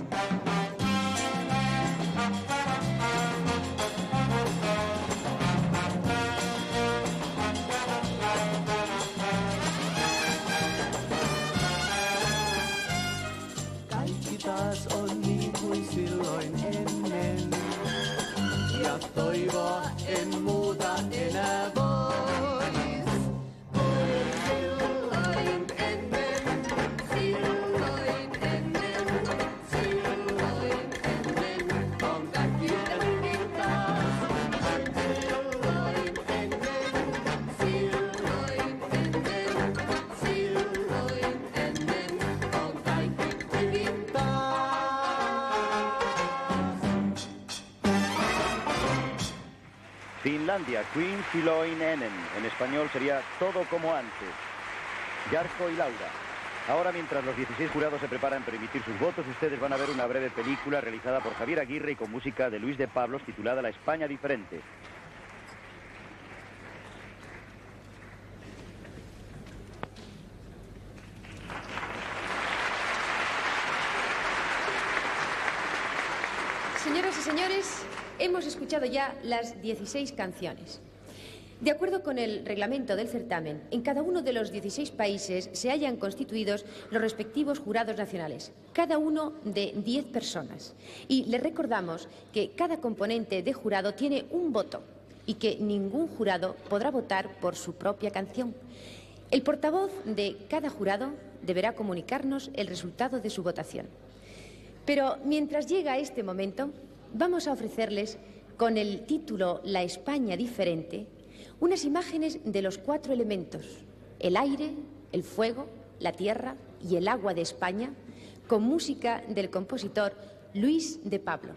Kaikki taas on niin kuin silloin ennen. Ja toivoa en muuta enää vois. Kuin silloin ennen, silloin ennen, silloin ennen, on kaikki hyvin taas. Kuin silloin ennen, silloin ennen, silloin ennen, on kaikki hyvin taas. Finlandia, Queen Filoinenen. En español sería Todo como antes. Jarkko y Laura. Ahora, mientras los dieciséis jurados se preparan para emitir sus votos, ustedes van a ver una breve película realizada por Javier Aguirre y con música de Luis de Pablos titulada La España Diferente. Señoras y señores, hemos escuchado ya las dieciséis canciones. De acuerdo con el reglamento del certamen, en cada uno de los dieciséis países se hallan constituidos los respectivos jurados nacionales, cada uno de diez personas. Y les recordamos que cada componente de jurado tiene un voto y que ningún jurado podrá votar por su propia canción. El portavoz de cada jurado deberá comunicarnos el resultado de su votación. Pero mientras llega este momento, vamos a ofrecerles, con el título La España Diferente, unas imágenes de los cuatro elementos: el aire, el fuego, la tierra y el agua de España, con música del compositor Luis de Pablo.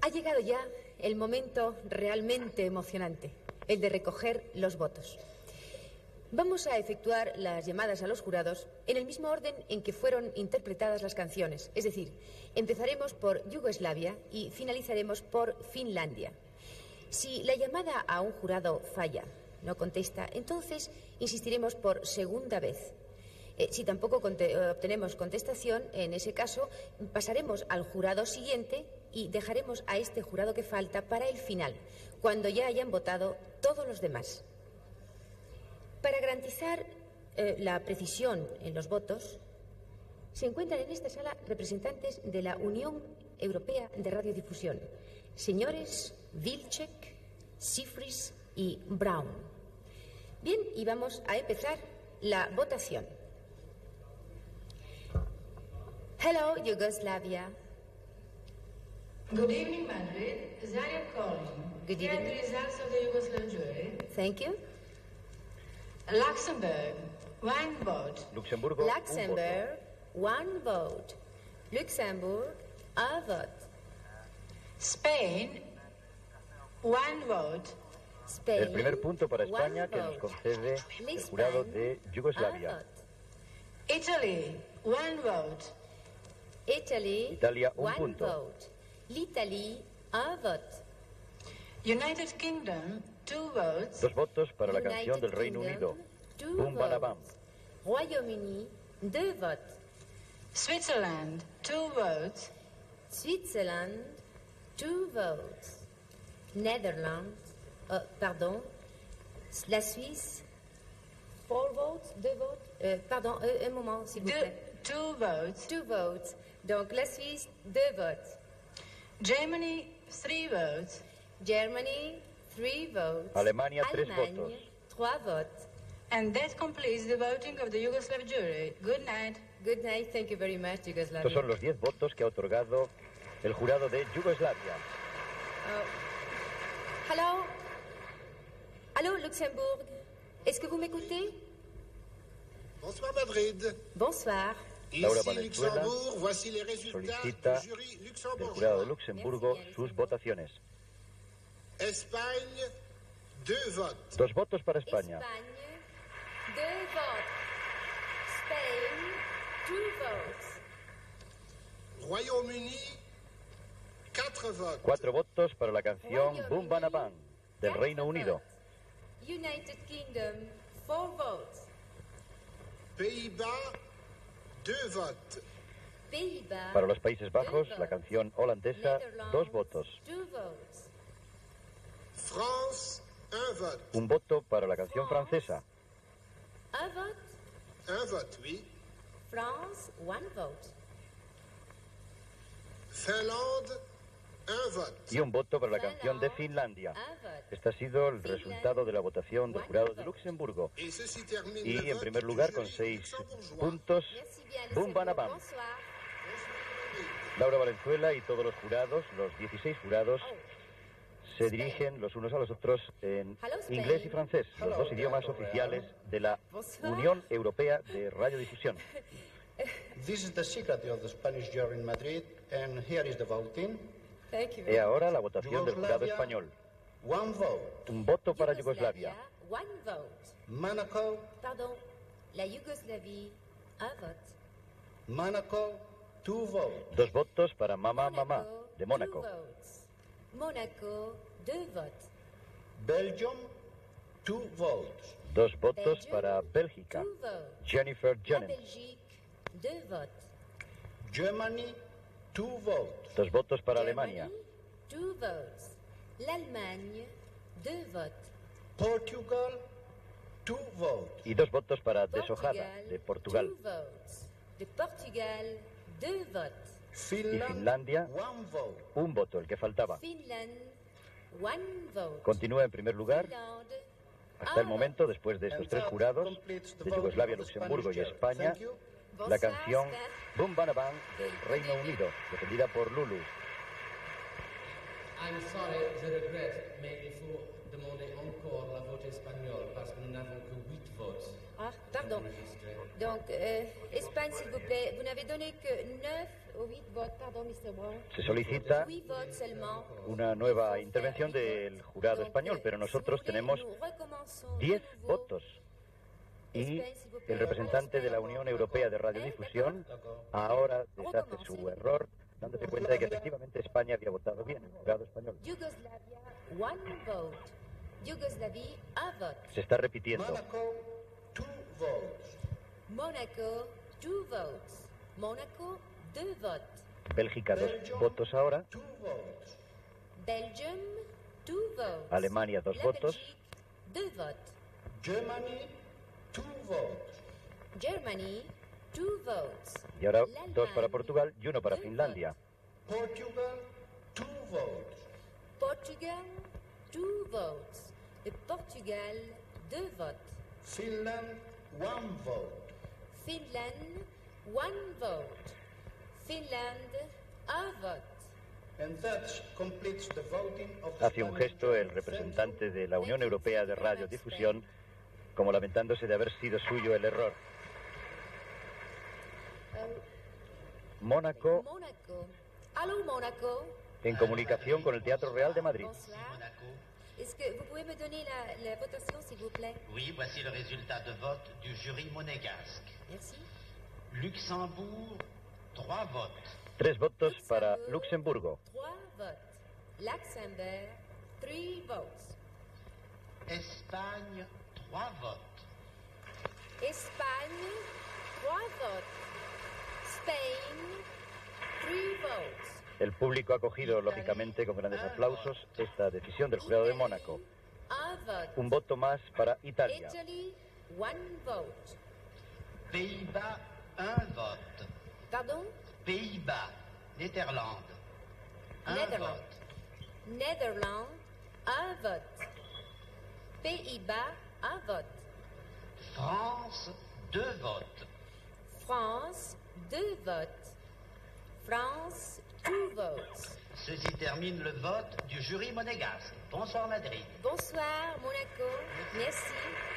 Ha llegado ya el momento realmente emocionante, el de recoger los votos. Vamos a efectuar las llamadas a los jurados en el mismo orden en que fueron interpretadas las canciones. Es decir, empezaremos por Yugoslavia y finalizaremos por Finlandia. Si la llamada a un jurado falla, no contesta, entonces insistiremos por segunda vez. Eh, si tampoco conte- obtenemos contestación, en ese caso pasaremos al jurado siguiente y dejaremos a este jurado que falta para el final, cuando ya hayan votado todos los demás. Para garantizar eh, la precisión en los votos, se encuentran en esta sala representantes de la Unión Europea de Radiodifusión, señores Vilcek, Sifris y Brown. Bien, y vamos a empezar la votación. Hello, Yugoslavia. Good evening, Madrid. Zaria calling. Good Here are evening. the results of the Yugoslav jury. Thank you. Luxembourg, one vote. Luxemburgo, Luxembourg, one vote. Luxembourg, a vote. Spain, one vote. Spain, El primer punto para España one que nos vote. concede el jurado de A Yugoslavia. vote. Italy, one vote. Italy, Italia, un one punto. vote. L'Italie, un vote. United Kingdom, two votes. Dos votos para la United canción del Reino Kingdom, Unido. two Boom Banabam. votes. Royaume-Uni, deux votes. Switzerland, two votes. Switzerland, two votes. Netherlands, euh, pardon, la Suisse, four votes, deux votes. Euh, pardon, euh, un moment, s'il vous Two, plaît. two votes. Two votes. Donc la Suisse, deux votes. Germany, three votes. Germany, three votes. Alemania, tres Allemagne, votos. trois votes. And that completes the voting of the Yugoslav jury. Good night. Good night, thank you very much, Yugoslavia. Estos son los diez votos que ha otorgado el jurado de Yugoslavia. Oh. Hello? Allô, Luxembourg? Est-ce que vous m'écoutez? Bonsoir Madrid. Bonsoir. Laura Ici Valenzuela Luxembourg, voici les résultats solicita du jury del luxembourgeois. jurado de Luxemburgo sus votaciones. Espagne, deux votes. Dos votos para España. Espagne, deux votes. Spain, two votes. Royaume-Uni, quatre votes. Cuatro votos para la canción Royaume-Uni, Boom Banabam del quatre Reino Unido. votes. United Kingdom, four votes. Pays-Bas, deux votes. Pays-Bas, Para los Países Bajos, deux la votes. canción holandesa, Netherlands, dos votos. two votes. France, un vote. Un voto para la canción francesa. Un vote. Un vote, oui. France, one vote. Finlande, un vote. Y un voto para la canción de Finlandia. Un vote. Este ha sido el resultado de la votación del jurado de Luxemburgo. Et ceci termine Y le en vote primer du lugar, jury con seis luxembourgeois. puntos, Merci bien, Boom Luxembourg. Banabam. Bonsoir. Laura Valenzuela y todos los jurados, los dieciséis jurados, se dirigen los unos a los otros en Hello, Spain. inglés y francés, los dos idiomas oficiales de la Bonsoir. Unión Europea de Radiodifusión. This is the secret of the Spanish jury in Madrid, and here is the voting. Thank you. Y ahora la votación del jurado Yugoslavia, español. one vote. Un voto para Yugoslavia. One vote. Monaco, Pardon, la Yougoslavie, un vote. Monaco, two votes. Dos votos para Mamá Mamá de two Mónaco. votes. Monaco, deux votes. Belgium, two votes. Dos votos Belgium, para Bélgica. two votes. Jennifer La Jennings. Belgique, deux votes. Germany, two votes. Dos votos para Germany, Alemania. two votes. L'Allemagne, deux votes. Portugal, two votes. Y dos votos para Deshojada de Portugal. two votes. De Portugal, deux votes. Y Finland, Finlandia, one vote. un voto, el que faltaba. Finland, one vote. Continúa en primer lugar, Finland, hasta el un momento, después de estos tres jurados, de Yugoslavia, Luxemburgo y España, la canción Boom Banabam del Reino Unido, defendida por Lulu. I'm sorry, the regret made me fool. Demandez encore la vote espagnole parce que nous n'avons que huit votes. Ah, pardon. Donc, euh, Espagne, s'il vous plaît, vous n'avez donné que neuf ou huit votes, pardon, mister Brown. Se solicita Huit votes seulement. una nueva intervención del jurado español, pero nosotros tenemos diez votos. Y el representante de la Unión Europea de Radiodifusión ahora deshace su error, dándose cuenta de que efectivamente España había votado bien, el jurado español. Yugoslavia, one vote. Yugoslavie, un vote. Se está repitiendo. Monaco, two votes. Monaco, two votes. Monaco, deux votes. Bélgica, dos votos ahora. Two votes. Belgium, two votes. Alemania, dos La votos. Belgique, deux votes. Germany, two votes. Germany, two votes. Y ahora L'Allemagne, dos para Portugal y uno para deux Finlandia. Portugal, two votes. Portugal, two votes. De Portugal, deux votes. Finland, one vote. Finland, one vote. Finland, un vote. And that completes the voting of the Hace un Spanish gesto el jury. representante de la Unión Europea de Radiodifusión, como lamentándose de haber sido suyo el error. Mónaco, Monaco. Allô, Monaco. en comunicación con el Teatro Real de Madrid. Bonsoir. Est-ce que vous pouvez me donner la, la votation, s'il vous plaît? Oui, voici le résultat de vote du jury monégasque. Merci. Luxembourg, trois votes. Tres votos para Luxemburgo. Trois votes. Luxembourg, three votes. Espagne, trois votes. Espagne, trois votes. Spain, three votes. El público ha acogido, lógicamente, con grandes aplausos esta decisión del jurado de Mónaco. Un vote. Un voto más para Italia. Italy, one vote. Pays-Bas, un vote. Pardon? Pays-Bas, Néerlande, un Netherlands. vote. Netherlands, un vote. Pays-Bas, un vote. France, deux votes. France, deux votes. France, two votes. Ceci termine le vote du jury monégasque. Bonsoir Madrid. Bonsoir, Monaco. Merci.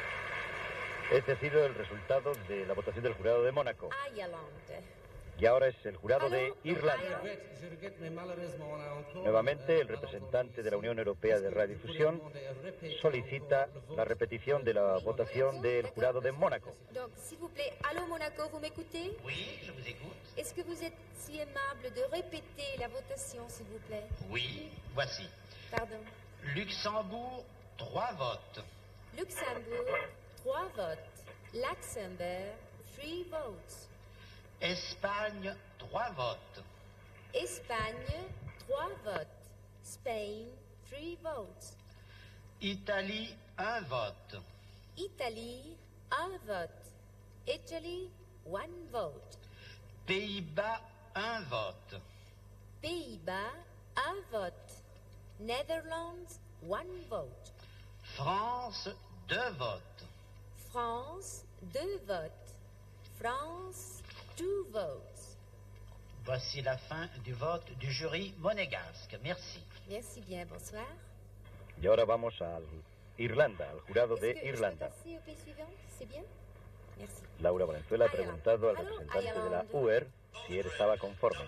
Este ha sido el resultado de la votación del jurado de Mónaco. Ireland. Y ahora es el jurado de Irlanda. Je regrette, mais malheureusement, on a encore... Nuevamente, el representante de la Unión Europea de Radiodifusión solicita la repetición de la votación del jurado de Mónaco. Donc, s'il vous plaît, allô Monaco, vous m'écoutez? Oui, je vous écoute. Est-ce que vous êtes si aimable de répéter la votation, s'il vous plaît? Oui, voici. Pardon. Luxembourg, trois votes. Luxembourg, trois votes. Luxembourg, three votes. Espagne, trois votes. Espagne, trois votes. Spain, three votes. Italie, un vote. Italie, un vote. Italy, one vote. Pays-Bas, un vote. Pays-Bas, un vote. Netherlands, one vote. France, deux votes. France, deux votes. France, two votes. Voici la fin du vote du jury monégasque. Merci. Merci bien, bonsoir. Y ahora vamos a Irlanda, al jurado de Est-ce que Irlanda. je peux passer au pays suivant? C'est bien? Merci. Laura Valenzuela ha Ireland. preguntado al Allô, representante de la Ireland. U E R si él estaba conforme.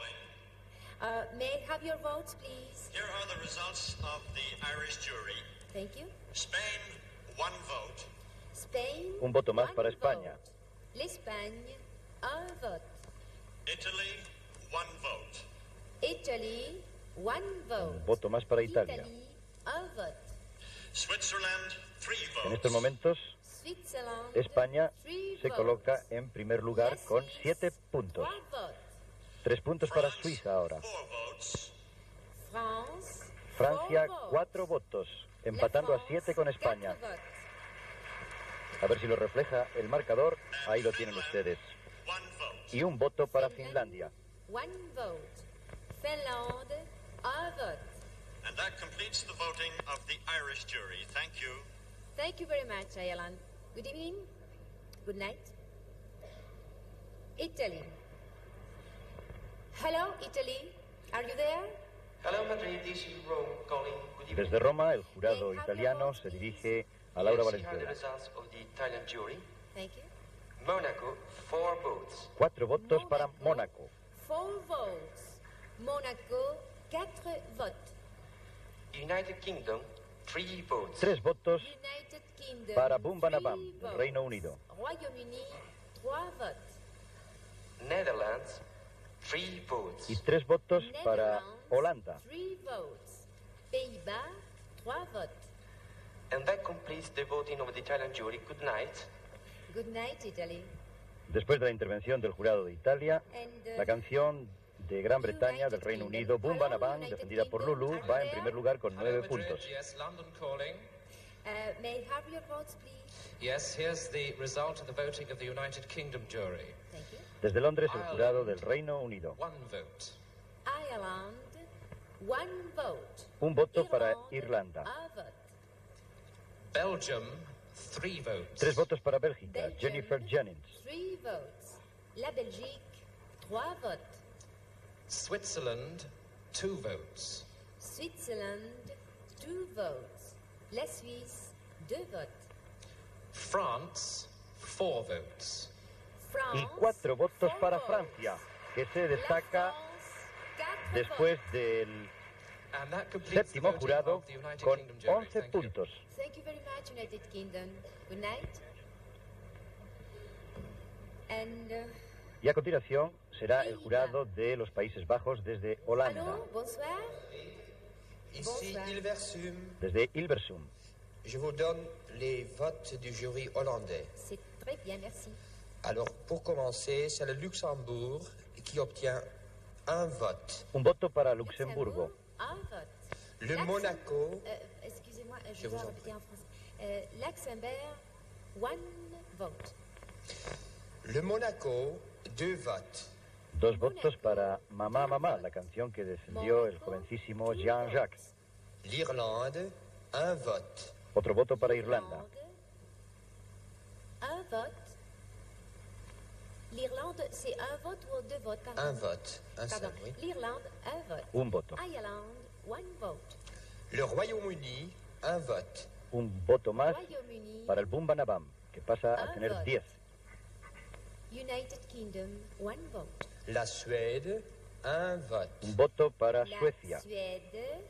Uh, may I have your votes, please? Here are the results of the Irish jury. Thank you. Spain, one vote. Spain, Un voto más one para España. vote. L'Espagne, un vote. Italy, one vote. Italy, one vote. Un voto más para Italia. Italie, un vote. Switzerland, three En votes. estos momentos, Switzerland, España three se votes. coloca en primer lugar con siete puntos. One vote. Tres puntos para Suiza ahora. Four votes. France, Francia, four votes. cuatro votos, empatando a La siete con France, España. quatre votes. A ver si lo refleja el marcador. Ahí lo tienen ustedes. One vote. Y un voto para Finlandia. One vote. Finland, un vote. And that completes the voting of the Irish jury. Thank you. Thank you very much, Ireland. Good evening. Good night. Italy. Hello, Italy. Are you there? Hello Madrid, this is Rome calling. Good evening. Desde Roma, el jurado italiano se dirige a Laura Yes, here are the Valenzuela. results of the Italian jury. Thank you. Monaco, four votes. Cuatro votos para Mónaco. Four votes. Monaco, quatre votes. United Kingdom, three votes. Tres votos United Kingdom, para Bumbanabam, three del votes. Reino Unido. Royaume-Uni, trois votes. Netherlands, three votes. Y tres votos para Netherlands, Holanda. three votes. Pays-Bas, trois votes. And that completes the voting of the Italian jury. Good night. Good night, Italy. Después de la intervención del jurado de Italia, And, uh, la canción de Gran Bretaña, del Reino Unido, Bumbanabam, defendida por Lulu, va en primer lugar con nueve puntos. Yes, London calling. Uh, may I have your votes, please? Yes, here's the result of the voting of the United Kingdom jury. Thank you. Desde Londres, el jurado del Reino Unido. One vote. Ireland, one vote. Un voto para Irlanda. A vote. Belgium, three votes. Tres votos para Bélgica, Belgium, Jennifer Jennings. Three votes. La Belgique, trois votes. Switzerland, two votes. Switzerland, two votes. La Suisse, deux votes. France, four votes. France, Y cuatro votos four para votes. Francia, que se La destaca France, quatre después votes. del And that completes the séptimo voting jurado of the United con Kingdom jury. once Thank you. puntos. Thank you very much, United Kingdom. Good night. And, uh, Y a continuación será el jurado de los Países Bajos desde Holanda, allô, bonsoir. Ici Bonsoir. Hilversum. desde Hilversum. Je vous donne les votes du jury hollandais. C'est très bien, merci. Alors, pour commencer, c'est le Luxembourg qui obtient un vote. Un voto para Luxemburgo. Un vote. Le Luxem- Monaco, Euh, Excusez-moi, je, Je dois vous en répéter en français. Euh, Luxembourg, one vote. le Monaco, deux votes. Dos votos para Mamá Mamá, la canción que defendió el jovencísimo Jean-Jacques. L'Irlande, un vote. Otro voto para Irlanda. Un vote. L'Irlande, c'est un vote ou deux votes? Pardon. Un vote. Un Pardon. seul, oui. L'Irlande, un vote. Un voto. Ireland, one vote. Le Royaume-Uni, un vote. Un voto más Royaume-Uni, para el Bumbanabam, que pasa a Un tener voto. diez. United Kingdom, one vote. La Suède, un vote. Un voto para La Suecia, Suède,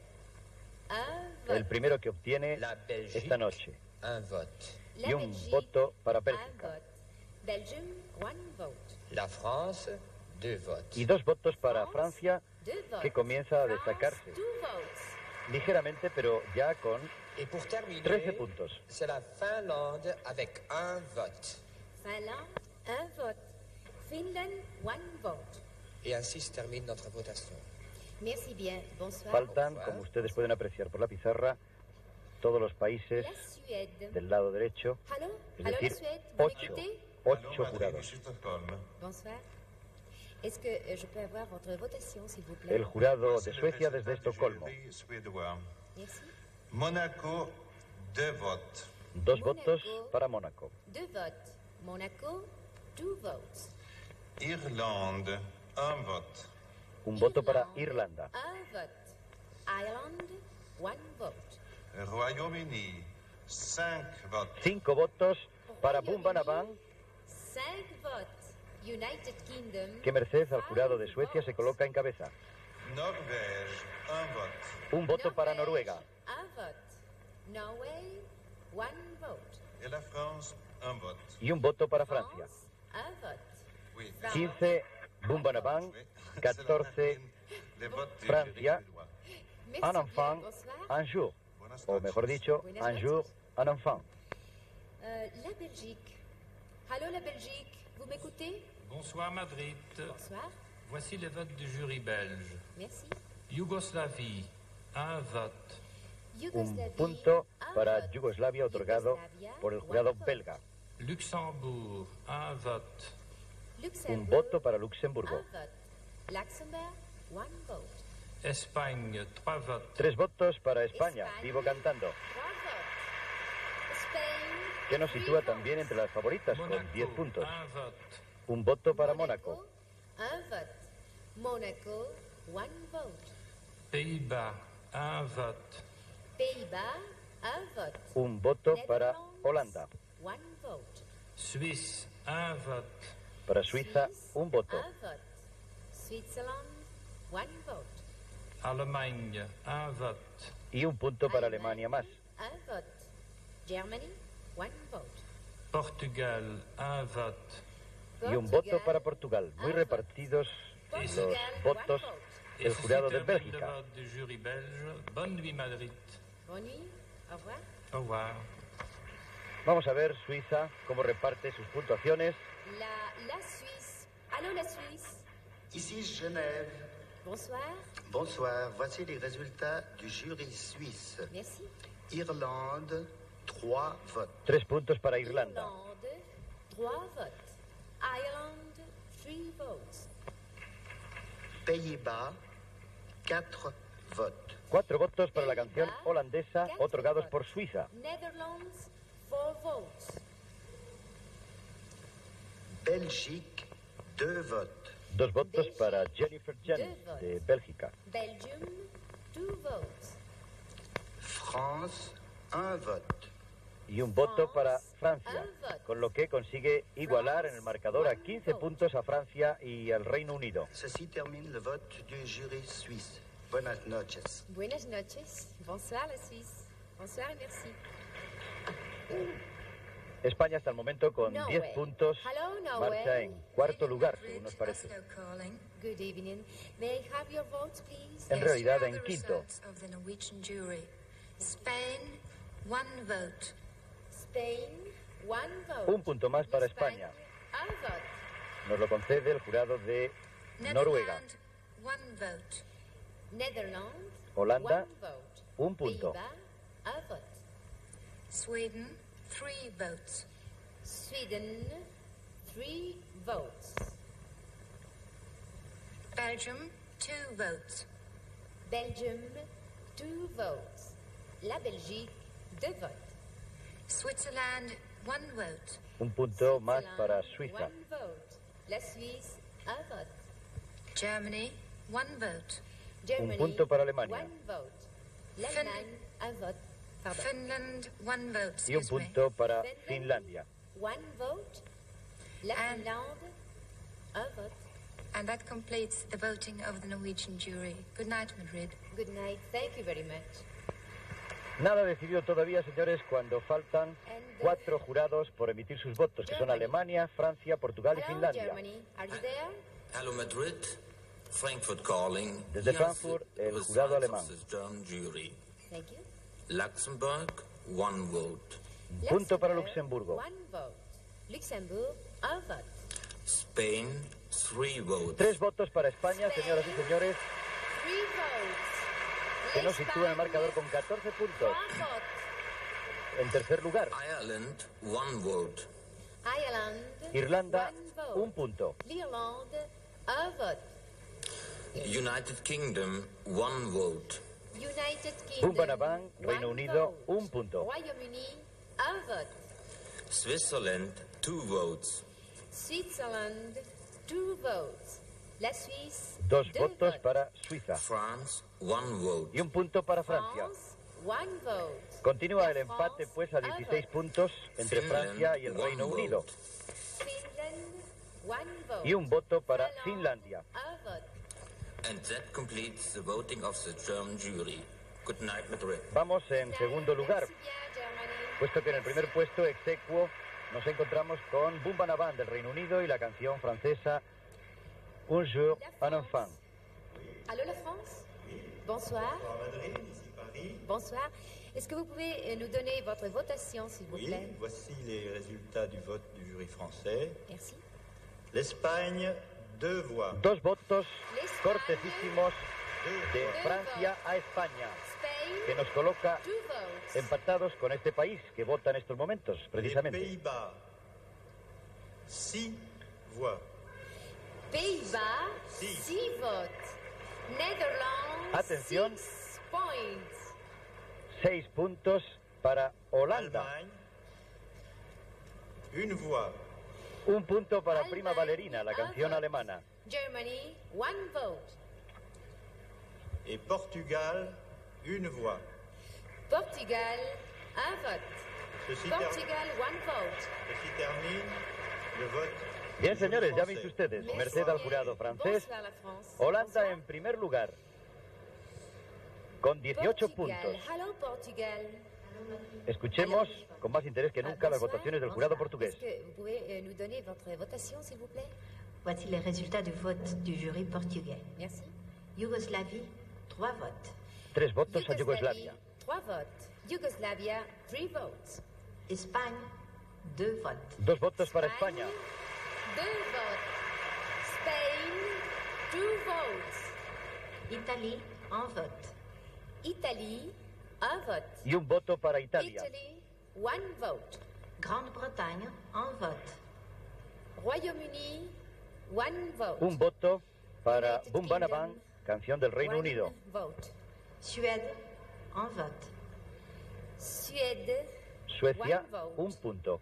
un vote. el primero que obtiene La Belgique, esta noche. un vote. La Y un Belgique, voto para un Bélgica. vote. Belgium, one vote. La France, deux votes. Y dos votos para Francia, Deux votes. que comienza a France, destacarse. two votes. Ligeramente, pero ya con Et pour terminer, trece puntos. c'est la Finlande avec un vote. Finlande, un vote. Finland, one vote. Et ainsi se termine notre votation. Merci bien. Bonsoir. Faltan, como ustedes pueden apreciar por la pizarra, todos los países La Suède. del lado derecho, Allô? es Allô, la decir, Suède, vous ocho, m'écoutez? ocho jurados. Bonsoir. Est-ce que euh, je peux avoir votre votation, s'il vous plaît? El jurado de Suecia desde Estocolmo. Merci. Monaco, deux votes. Dos Monaco. votos para Mónaco. Deux votes. Monaco, two votes. Irlande, un vote. Un voto para Irlanda. Un vote. Ireland, one vote. Royaume-Uni, cinq votes. Cinco votos para Bumbanabam, Cinq votes. United Kingdom, que merced al jurado de Suecia se coloca en cabeza. Norvège, un vote. Un voto para Noruega. un vote. Norway, one vote. Et la France, un vote. Y un voto para Francia. Un vote. Oui. quince Bumbanabam, catorce Les votes du Francia, jury suédois. Merci un bien, enfant, bonsoir. un jour. Buenas O mejor noches. dicho, Buenas un jour, un enfant. Euh, la Belgique. Allô, la Belgique, vous m'écoutez? Bonsoir Madrid. Bonsoir. Voici les votes du jury belge. Merci. Yougoslavie, un vote. Un Yougoslavie, punto un para vote. Yugoslavia otorgado Yugoslavia, por el jurado one vote. belga. Luxembourg, un vote. Luxembourg, Un voto para Luxemburgo. un vote. Luxembourg, one vote. Espagne, trois votes. Tres votos para España, España. vivo cantando, One vote. Spain, que nos three sitúa votes. también entre las favoritas con Monaco, diez puntos. un vote. Un voto para Mónaco. Un vote. Monaco, one vote. Pays-Bas, un vote. Pays-Bas, un vote. Un voto para Holanda. One vote. Suisse, un vote. Para Suiza, un voto. Un vote. Switzerland, one vote. Allemagne, un vote. Y un punto para Alemania más. Un vote. Germany, one vote. Portugal, un vote. Y un voto para Portugal. Muy repartidos los votos del jurado de Bélgica. Du jury belge. Bonne nuit, Madrid. Bonne nuit. Au revoir. Au revoir. Vamos a ver Suiza cómo reparte sus puntuaciones. La, la Suisse. Allô, la Suisse. Ici Genève. Bonsoir. Bonsoir, voici les résultats du jury suisse. Merci. Irlande, trois votes. Tres puntos para Irlanda. Irlande, trois votes. Ireland, three votes. Pays-Bas, quatre votes. Cuatro votos para la canción holandesa otorgados por Suiza. Netherlands, four votes. Belgique, deux votes. Dos votos para Jennifer Jennings de Bélgica. Belgium, two votes. France, un vote. Y un voto para Francia, con lo que consigue igualar en el marcador a quince puntos a Francia y al Reino Unido. Ceci termine le vote du jury suisse. Buenas noches. Buenas noches. Bonsoir, la Suisse. Bonsoir y merci. España hasta el momento con Norway. diez puntos Hello, Norway. marcha en cuarto lugar, según nos parece. Good evening. May I have your votes, please? En realidad en quinto. Of the Norwegian jury. Spain, one vote. Spain, one vote. Un punto más para España. A vote. Nos lo concede el jurado de Noruega. Netherlands, one vote. Netherlands, Holanda, one vote. un punto. Pays-Bas, a vote. Sweden, three votes. Sweden, three votes. Belgium, two votes. Belgium, two votes. La Belgique, deux votes. Switzerland, one vote. Un punto más para Suiza. One vote. La Suisse, a vote. Germany, one vote. Germany, Un punto para Alemania. one vote. L'Allemagne, un vote. Pardon. Finland, one vote. Y un excuse me. punto para Finlandia. One vote. La And- Finlande, a vote. And that completes the voting of the Norwegian jury. Good night, Madrid. Good night. Thank you very much. Nada decidido todavía, señores, cuando faltan cuatro jurados por emitir sus votos, que son Alemania, Francia, Portugal y Hello, Finlandia. Germany. Are you there? Hello, Madrid. Frankfurt calling. Desde Here's Frankfurt, the el results jurado of alemán. the German jury. Thank you. Luxembourg, one vote. Un punto para Luxemburgo. One vote. Luxembourg, a vote. Spain, three votes. Tres votos para España, señoras y señores, Three votes. que nos sitúa en el marcador con catorce puntos. One vote. En tercer lugar, Ireland, one vote. Ireland, Irlanda, one vote. un punto. L'Irlande, a vote. United Kingdom, one vote. United Kingdom, Bumbanaban, Reino one Unido, vote. un punto. Royaume-Uni, a vote. Switzerland, two votes. Switzerland, two votes. La Suisse, Dos deux votos votes. para Suiza. France, one vote. Y un punto para Francia. France, one vote. Continúa el empate, pues, a dieciséis puntos entre Francia y el Reino Unido. Finland, one vote. Y un voto para Finlandia. A vote. And that completes the voting of the German jury. Good night, Madrid. Vamos en segundo lugar, Merci bien, Germany. puesto que en el primer puesto, ex aequo, nos encontramos con Bumbanaban del Reino Unido y la canción francesa Un jour, un enfant. Allô, la France? Bonsoir. Bonsoir. Est-ce que vous pouvez euh, nous donner votre votation, s'il vous Oui, plaît? voici les résultats du vote du jury français. Merci. L'Espagne, deux voix. Dos votos cortesísimos de Francia a España, Spain, que nos coloca two votes. empatados con este país que vota en estos momentos, Les precisamente. Pays-Bas, six voix. Pays-Bas, Six. six votes. Netherlands, Atención. six points. Seis puntos para Holanda. Allemagne, une voix. Un punto para Prima Ballerina, la canción alemana. Germany, one vote. Et Portugal, une voix. Portugal, un vote. Ceci, Portugal, one vote. Ceci termine le vote. Bien, señores, ya veis ustedes, merced al jurado francés, Bonsoir, la France. Holanda en primer lugar, con dieciocho Portugal. puntos. Hello, Portugal. Escuchemos con más interés que nunca las votaciones del jurado portugués. Est-ce que vous pouvez euh, nous donner votre votation, s'il vous plaît? Voici les résultats du vote du jury portugais. Merci. Yougoslavie, trois votes. Tres votos a Yugoslavia. Trois votes. Yugoslavia, three votes. Espagne, deux votes. Dos votos para España. Deux votes. Spain, two votes. Italie, un vote. Italie, un vote. Y un voto para Italia. Italy, one vote. Grande-Bretagne, un vote. Royaume-Uni, one vote. Un voto para Boom Banaban, canción del Reino One Unido. vote. Suède, un vote. Suède, Suecia, one vote. un punto.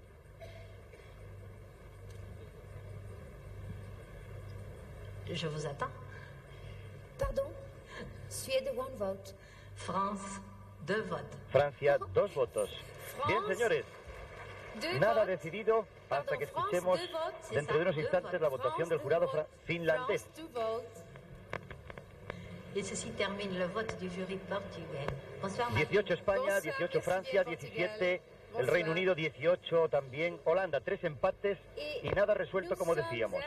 Je vous attends. Pardon? Suède, one vote. France, deux votes. Francia, dos votos. Bien, señores, Deux nada votes. decidido hasta que France, escuchemos deux votes. dentro de unos instantes la votación del jurado fra- finlandés. France, two votes. Et ceci termine le vote du jury portugais. Bonsoir, Marie. dieciocho España, dieciocho Francia, diecisiete el Reino Unido, dieciocho también Holanda. Tres empates y nada resuelto, como decíamos.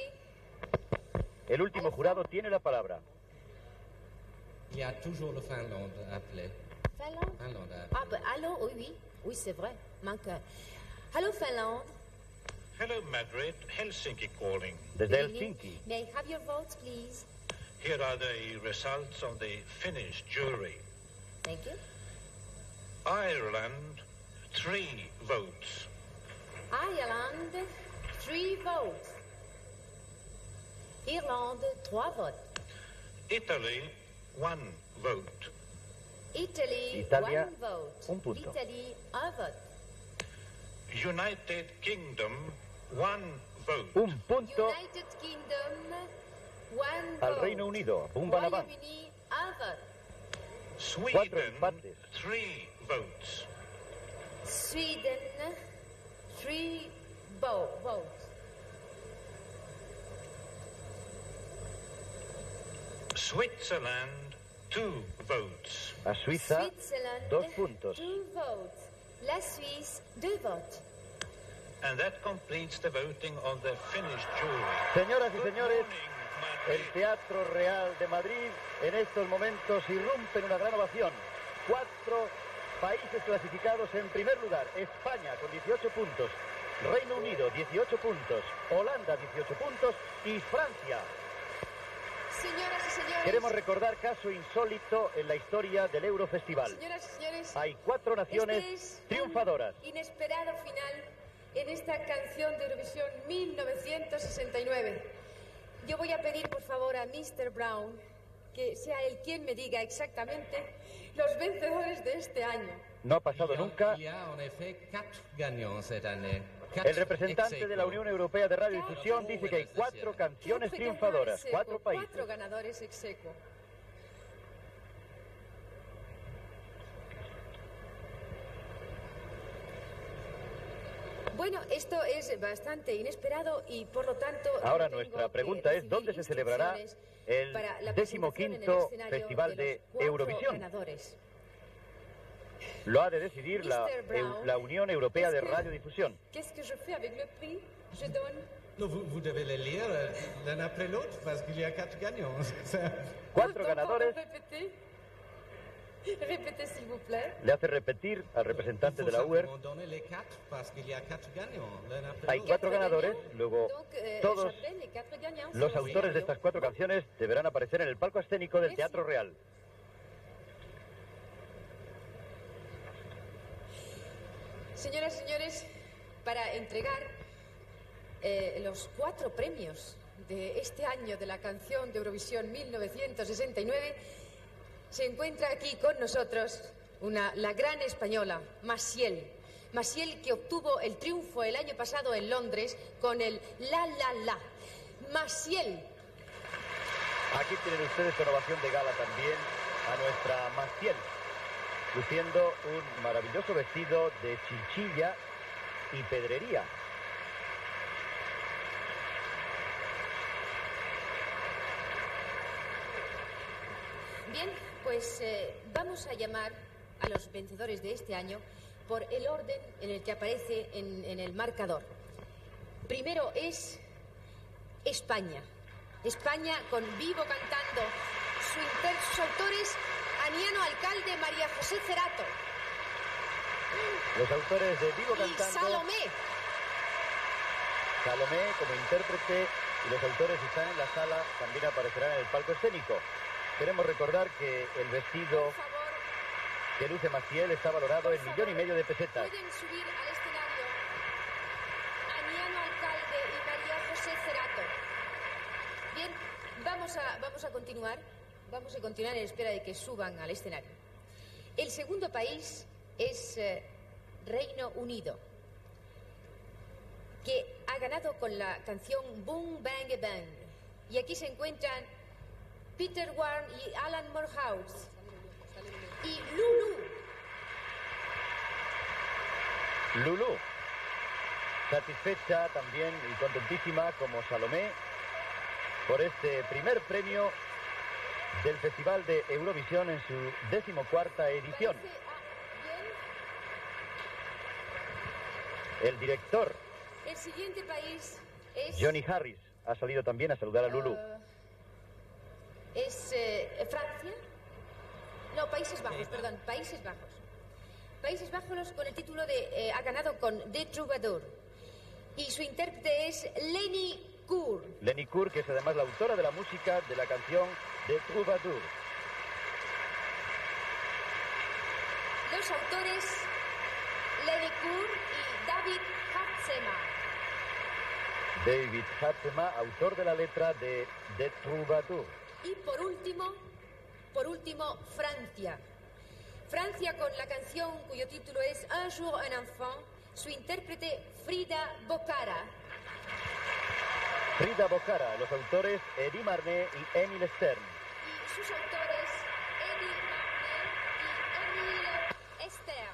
El último jurado tiene la palabra. Il y a toujours le Finlande appelé. Finlande? Finlande appelé. Ah, ben, allô, oui, oui. Oui, c'est vrai. Manque. Hello, Finland. Hello, Madrid. Helsinki calling. Desde Helsinki. May I have your votes, please? Here are the results of the Finnish jury. Thank you. Ireland, three votes. Ireland, three votes. Irlande, trois votes. Italy, one vote. Italy, Italia, one vote. un punto. Italy, un vote. United Kingdom, one vote. Un punto United Kingdom, one al vote. Reino Unido. Boom Banaban. Royaume-Uni, un vote. Cuatro Sweden, empates. three votes. Sweden, three vo- votes. Switzerland, two votes. A Suiza, Switzerland, dos puntos. two votes. La Suisse, deux votes. And that completes the voting of the Finnish jury. Señoras y señores, el Teatro Real de Madrid en estos momentos irrumpe en una gran ovación. Cuatro países clasificados en primer lugar. España con dieciocho puntos, Reino Unido dieciocho puntos, Holanda dieciocho puntos y Francia. Señoras y señores. Queremos recordar caso insólito en la historia del Eurofestival. Señoras y señores. Hay cuatro naciones este es triunfadoras. un inesperado final en esta canción de Eurovisión mil novecientos sesenta y nueve. Yo voy a pedir, por favor, a mister Brown que sea él quien me diga exactamente los vencedores de este año. No ha pasado nunca. Il y a en effet quatre gagnants cette année. El representante de la Unión Europea de Radiodifusión dice que hay cuatro canciones triunfadoras, cuatro países. Cuatro ganadores ex aequo. Bueno, esto es bastante inesperado y por lo tanto... Ahora tengo nuestra que pregunta es recibir ¿dónde se celebrará instrucciones para la el presentación decimoquinto en el escenario Festival de de los cuatro Eurovisión? ganadores? Lo ha de decidir la, mister Brown, Eu- la Unión Europea de est-ce que- Radiodifusión. Qu'est-ce que je fais avec le prix? Je donne... Non, vous, vous devez les lire euh, l'un après l'autre parce qu'il y a quatre gagnants. Ça- Cuatro ganadores. Répétez. Répétez, s'il vous plaît. Le hace repetir al representante Il de faut la U E R. simplement donner les quatre parce qu'il y a quatre gagnants l'un après Hay l'autre. cuatro ganadores, luego Donc, euh, todos j'appelle les quatre gagnants. los selon autores de scénario. estas cuatro canciones deberán aparecer en el palco escénico del Merci. Teatro Real. Señoras y señores, para entregar eh, los cuatro premios de este año de la canción de Eurovisión mil novecientos sesenta y nueve, se encuentra aquí con nosotros una, la gran española, Maciel. Maciel, que obtuvo el triunfo el año pasado en Londres con el La La La. Maciel. Aquí tienen ustedes con ovación de gala también a nuestra Maciel, luciendo un maravilloso vestido de chinchilla y pedrería. Bien, pues eh, vamos a llamar a los vencedores de este año por el orden en el que aparece en, en el marcador. Primero es España. España con Vivo cantando. Su inter, sus autores, Aniano Alcalde, María José Cerato. Los autores de Vivo cantando. Y Salomé. Salomé como intérprete, y los autores están en la sala, también aparecerán en el palco escénico. Queremos recordar que el vestido que luce Maciel está valorado en millón y medio de pesetas. Pueden subir al escenario Aniano Alcalde y María José Cerato. Bien, vamos a, vamos a continuar. Vamos a continuar en espera de que suban al escenario. El segundo país es eh, Reino Unido, que ha ganado con la canción Boom Bang Bang. Y aquí se encuentran Peter Warne y Alan Morehouse. Y Lulu. Lulu, satisfecha también y contentísima como Salomé por este primer premio del Festival de Eurovisión en su decimocuarta edición. El director, El siguiente país es... Johnny Harris, ha salido también a saludar a Lulu. Uh, es eh, Francia. No, Países Bajos, perdón, Países Bajos. Países Bajos con el título de... Eh, ha ganado con The Troubadour. Y su intérprete es Lenny Koor. Lenny Koor, que es además la autora de la música de la canción The Troubadour. Los autores, Lenny Koor y David Hatzema. David Hatzema, autor de la letra de The Troubadour. Y por último, por último, Francia. Francia con la canción cuyo título es Un jour un enfant, su intérprete Frida Bocara. Frida Bocara, los autores Eddie Marnet y Emile Stern. Y sus autores Eddie Marnet y Emile Stern.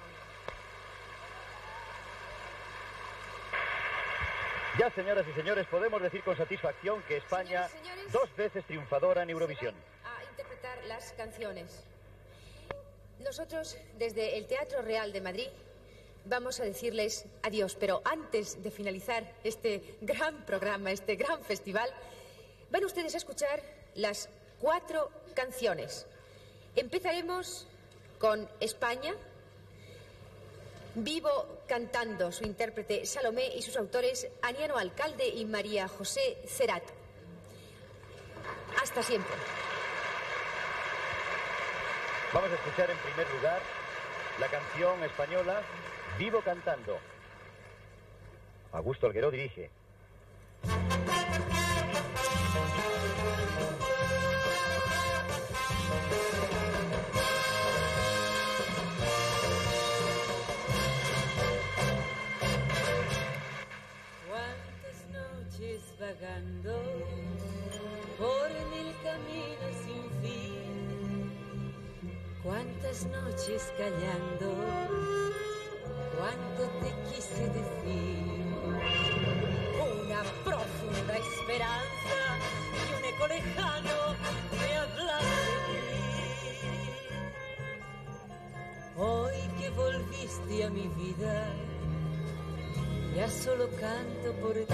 Ya, señoras y señores, podemos decir con satisfacción que España, Señores, señores, dos veces triunfadora en Eurovisión. A interpretar las canciones. Nosotros, desde el Teatro Real de Madrid, vamos a decirles adiós. Pero antes de finalizar este gran programa, este gran festival, van ustedes a escuchar las cuatro canciones. Empezaremos con España. Vivo cantando, su intérprete Salomé y sus autores Aniano Alcalde y María José Cerato. Hasta siempre. Vamos a escuchar en primer lugar la canción española Vivo cantando. Augusto Algueró dirige. Vagando por mil caminos sin fin, cuántas noches callando, cuánto te quise decir. Una profunda esperanza y un eco lejano me habla de ti. Hoy que volviste a mi vida, ya solo canto por ti.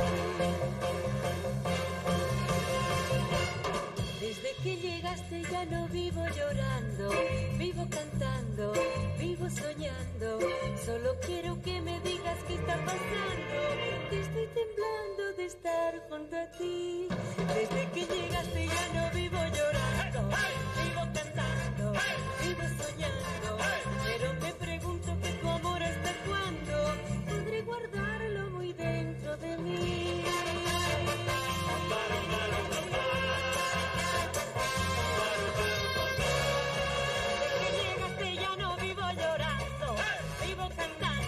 Desde que llegaste ya no vivo llorando, vivo cantando, vivo soñando. Solo quiero que me digas qué está pasando, que estoy temblando de estar junto a ti. Desde que llegaste ya no vivo llorando, vivo cantando, vivo soñando. Pero me pregunto que tu amor hasta cuándo podré guardarlo muy dentro de mí.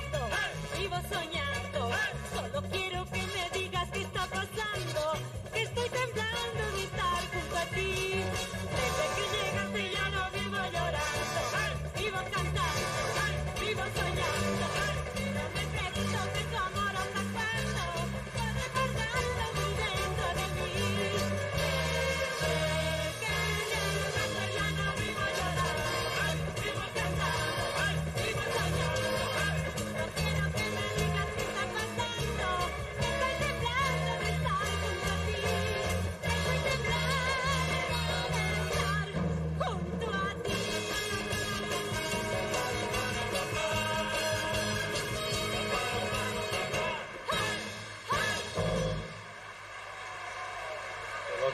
Soñando, solo quiero que me digas qué está pasando, que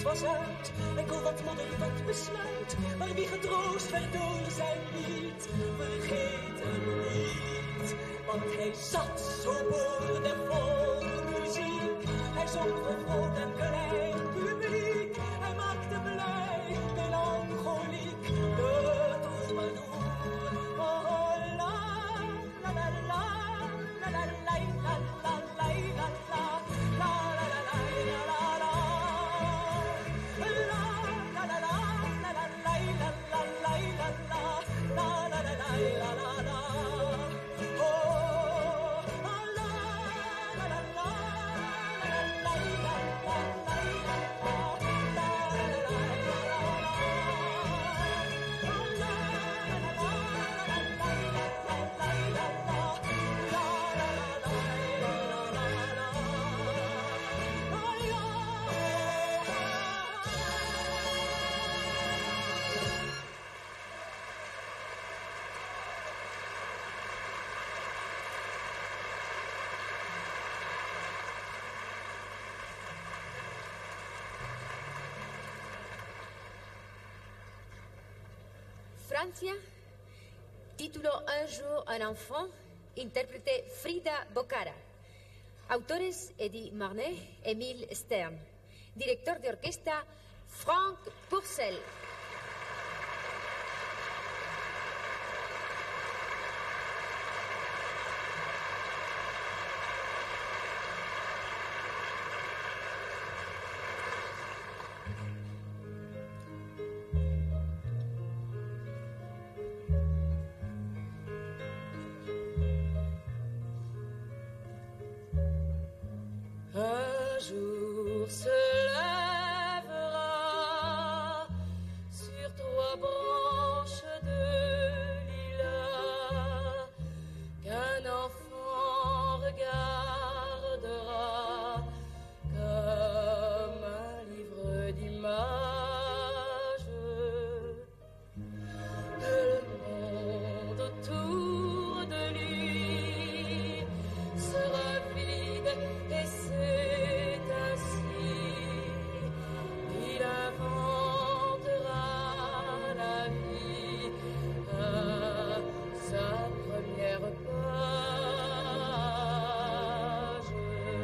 het was uit, enkel wat modder, wat besluit. Maar wie getroost werd door zijn lied, vergeet hem niet. Want hij zat zo boordevol muziek. Hij zong voor groot en klein publiek. Hij maakte blij, melancholiek, de troubadour. Oh, oh, la, la, la, la, la, la, la, la, la, la, la, la, la, la, la, la, la, la. Francia, título Un jour un enfant, intérprete Frida Bocara. Autores Eddie Marnet, Émile Stern. Director de orquesta Frank Purcell. Un jour se lèvera sur trois branches de lilas qu'un enfant regardera comme un livre d'images. Le monde autour de lui sera vide et c'est ainsi qu'il inventera la vie à sa première page.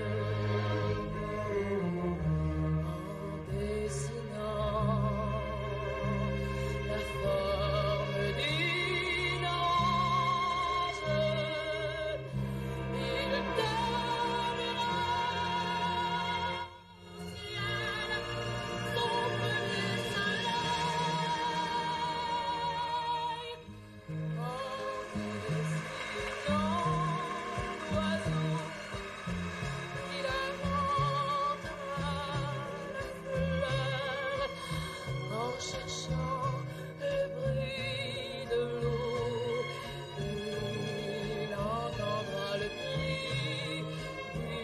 En dessinant la forme d'une orange, il donnera au ciel son premier soleil. En dessinant l'oiseau, il inventera la fleur. En cherchant le bruit de l'eau, il entendra le cri du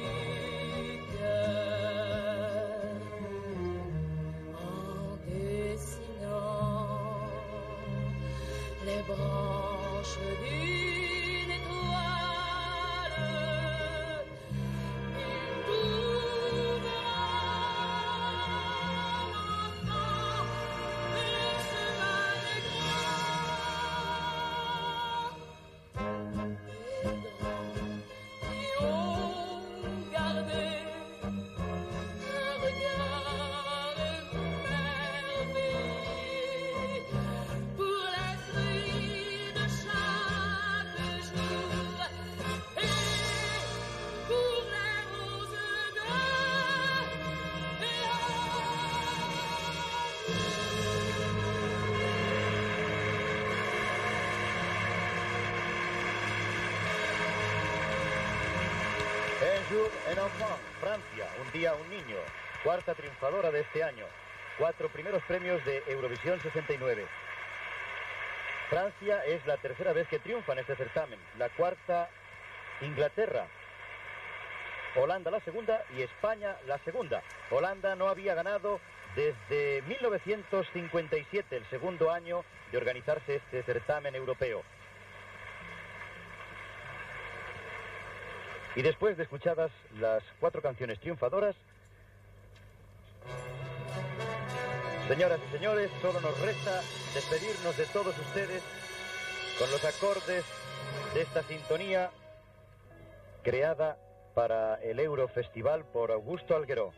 cœur. En dessinant les branches d'une étoile, il trouvera l'enfant le chemin des grands. Les grands qui ont gardé un regard émerveillé pour les fruits de chaque jour et pour les roses de Un jour, un enfant, Francia, un día, un niño. Cuarta triunfadora de este año. Cuatro primeros premios de Eurovisión sesenta y nueve. Francia es la tercera vez que triunfa en este certamen. La cuarta, Inglaterra. Holanda la segunda y España la segunda. Holanda no había ganado desde mil novecientos cincuenta y siete, el segundo año de organizarse este certamen europeo. Y después de escuchadas las cuatro canciones triunfadoras, Señoras y señores, solo nos resta despedirnos de todos ustedes con los acordes de esta sintonía creada para el Eurofestival por Augusto Algueró.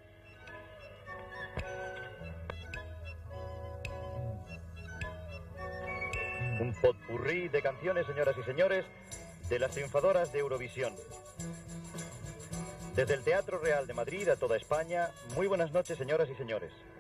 Un potpurrí de canciones, señoras y señores, de las triunfadoras de Eurovisión. Desde el Teatro Real de Madrid a toda España, muy buenas noches, señoras y señores.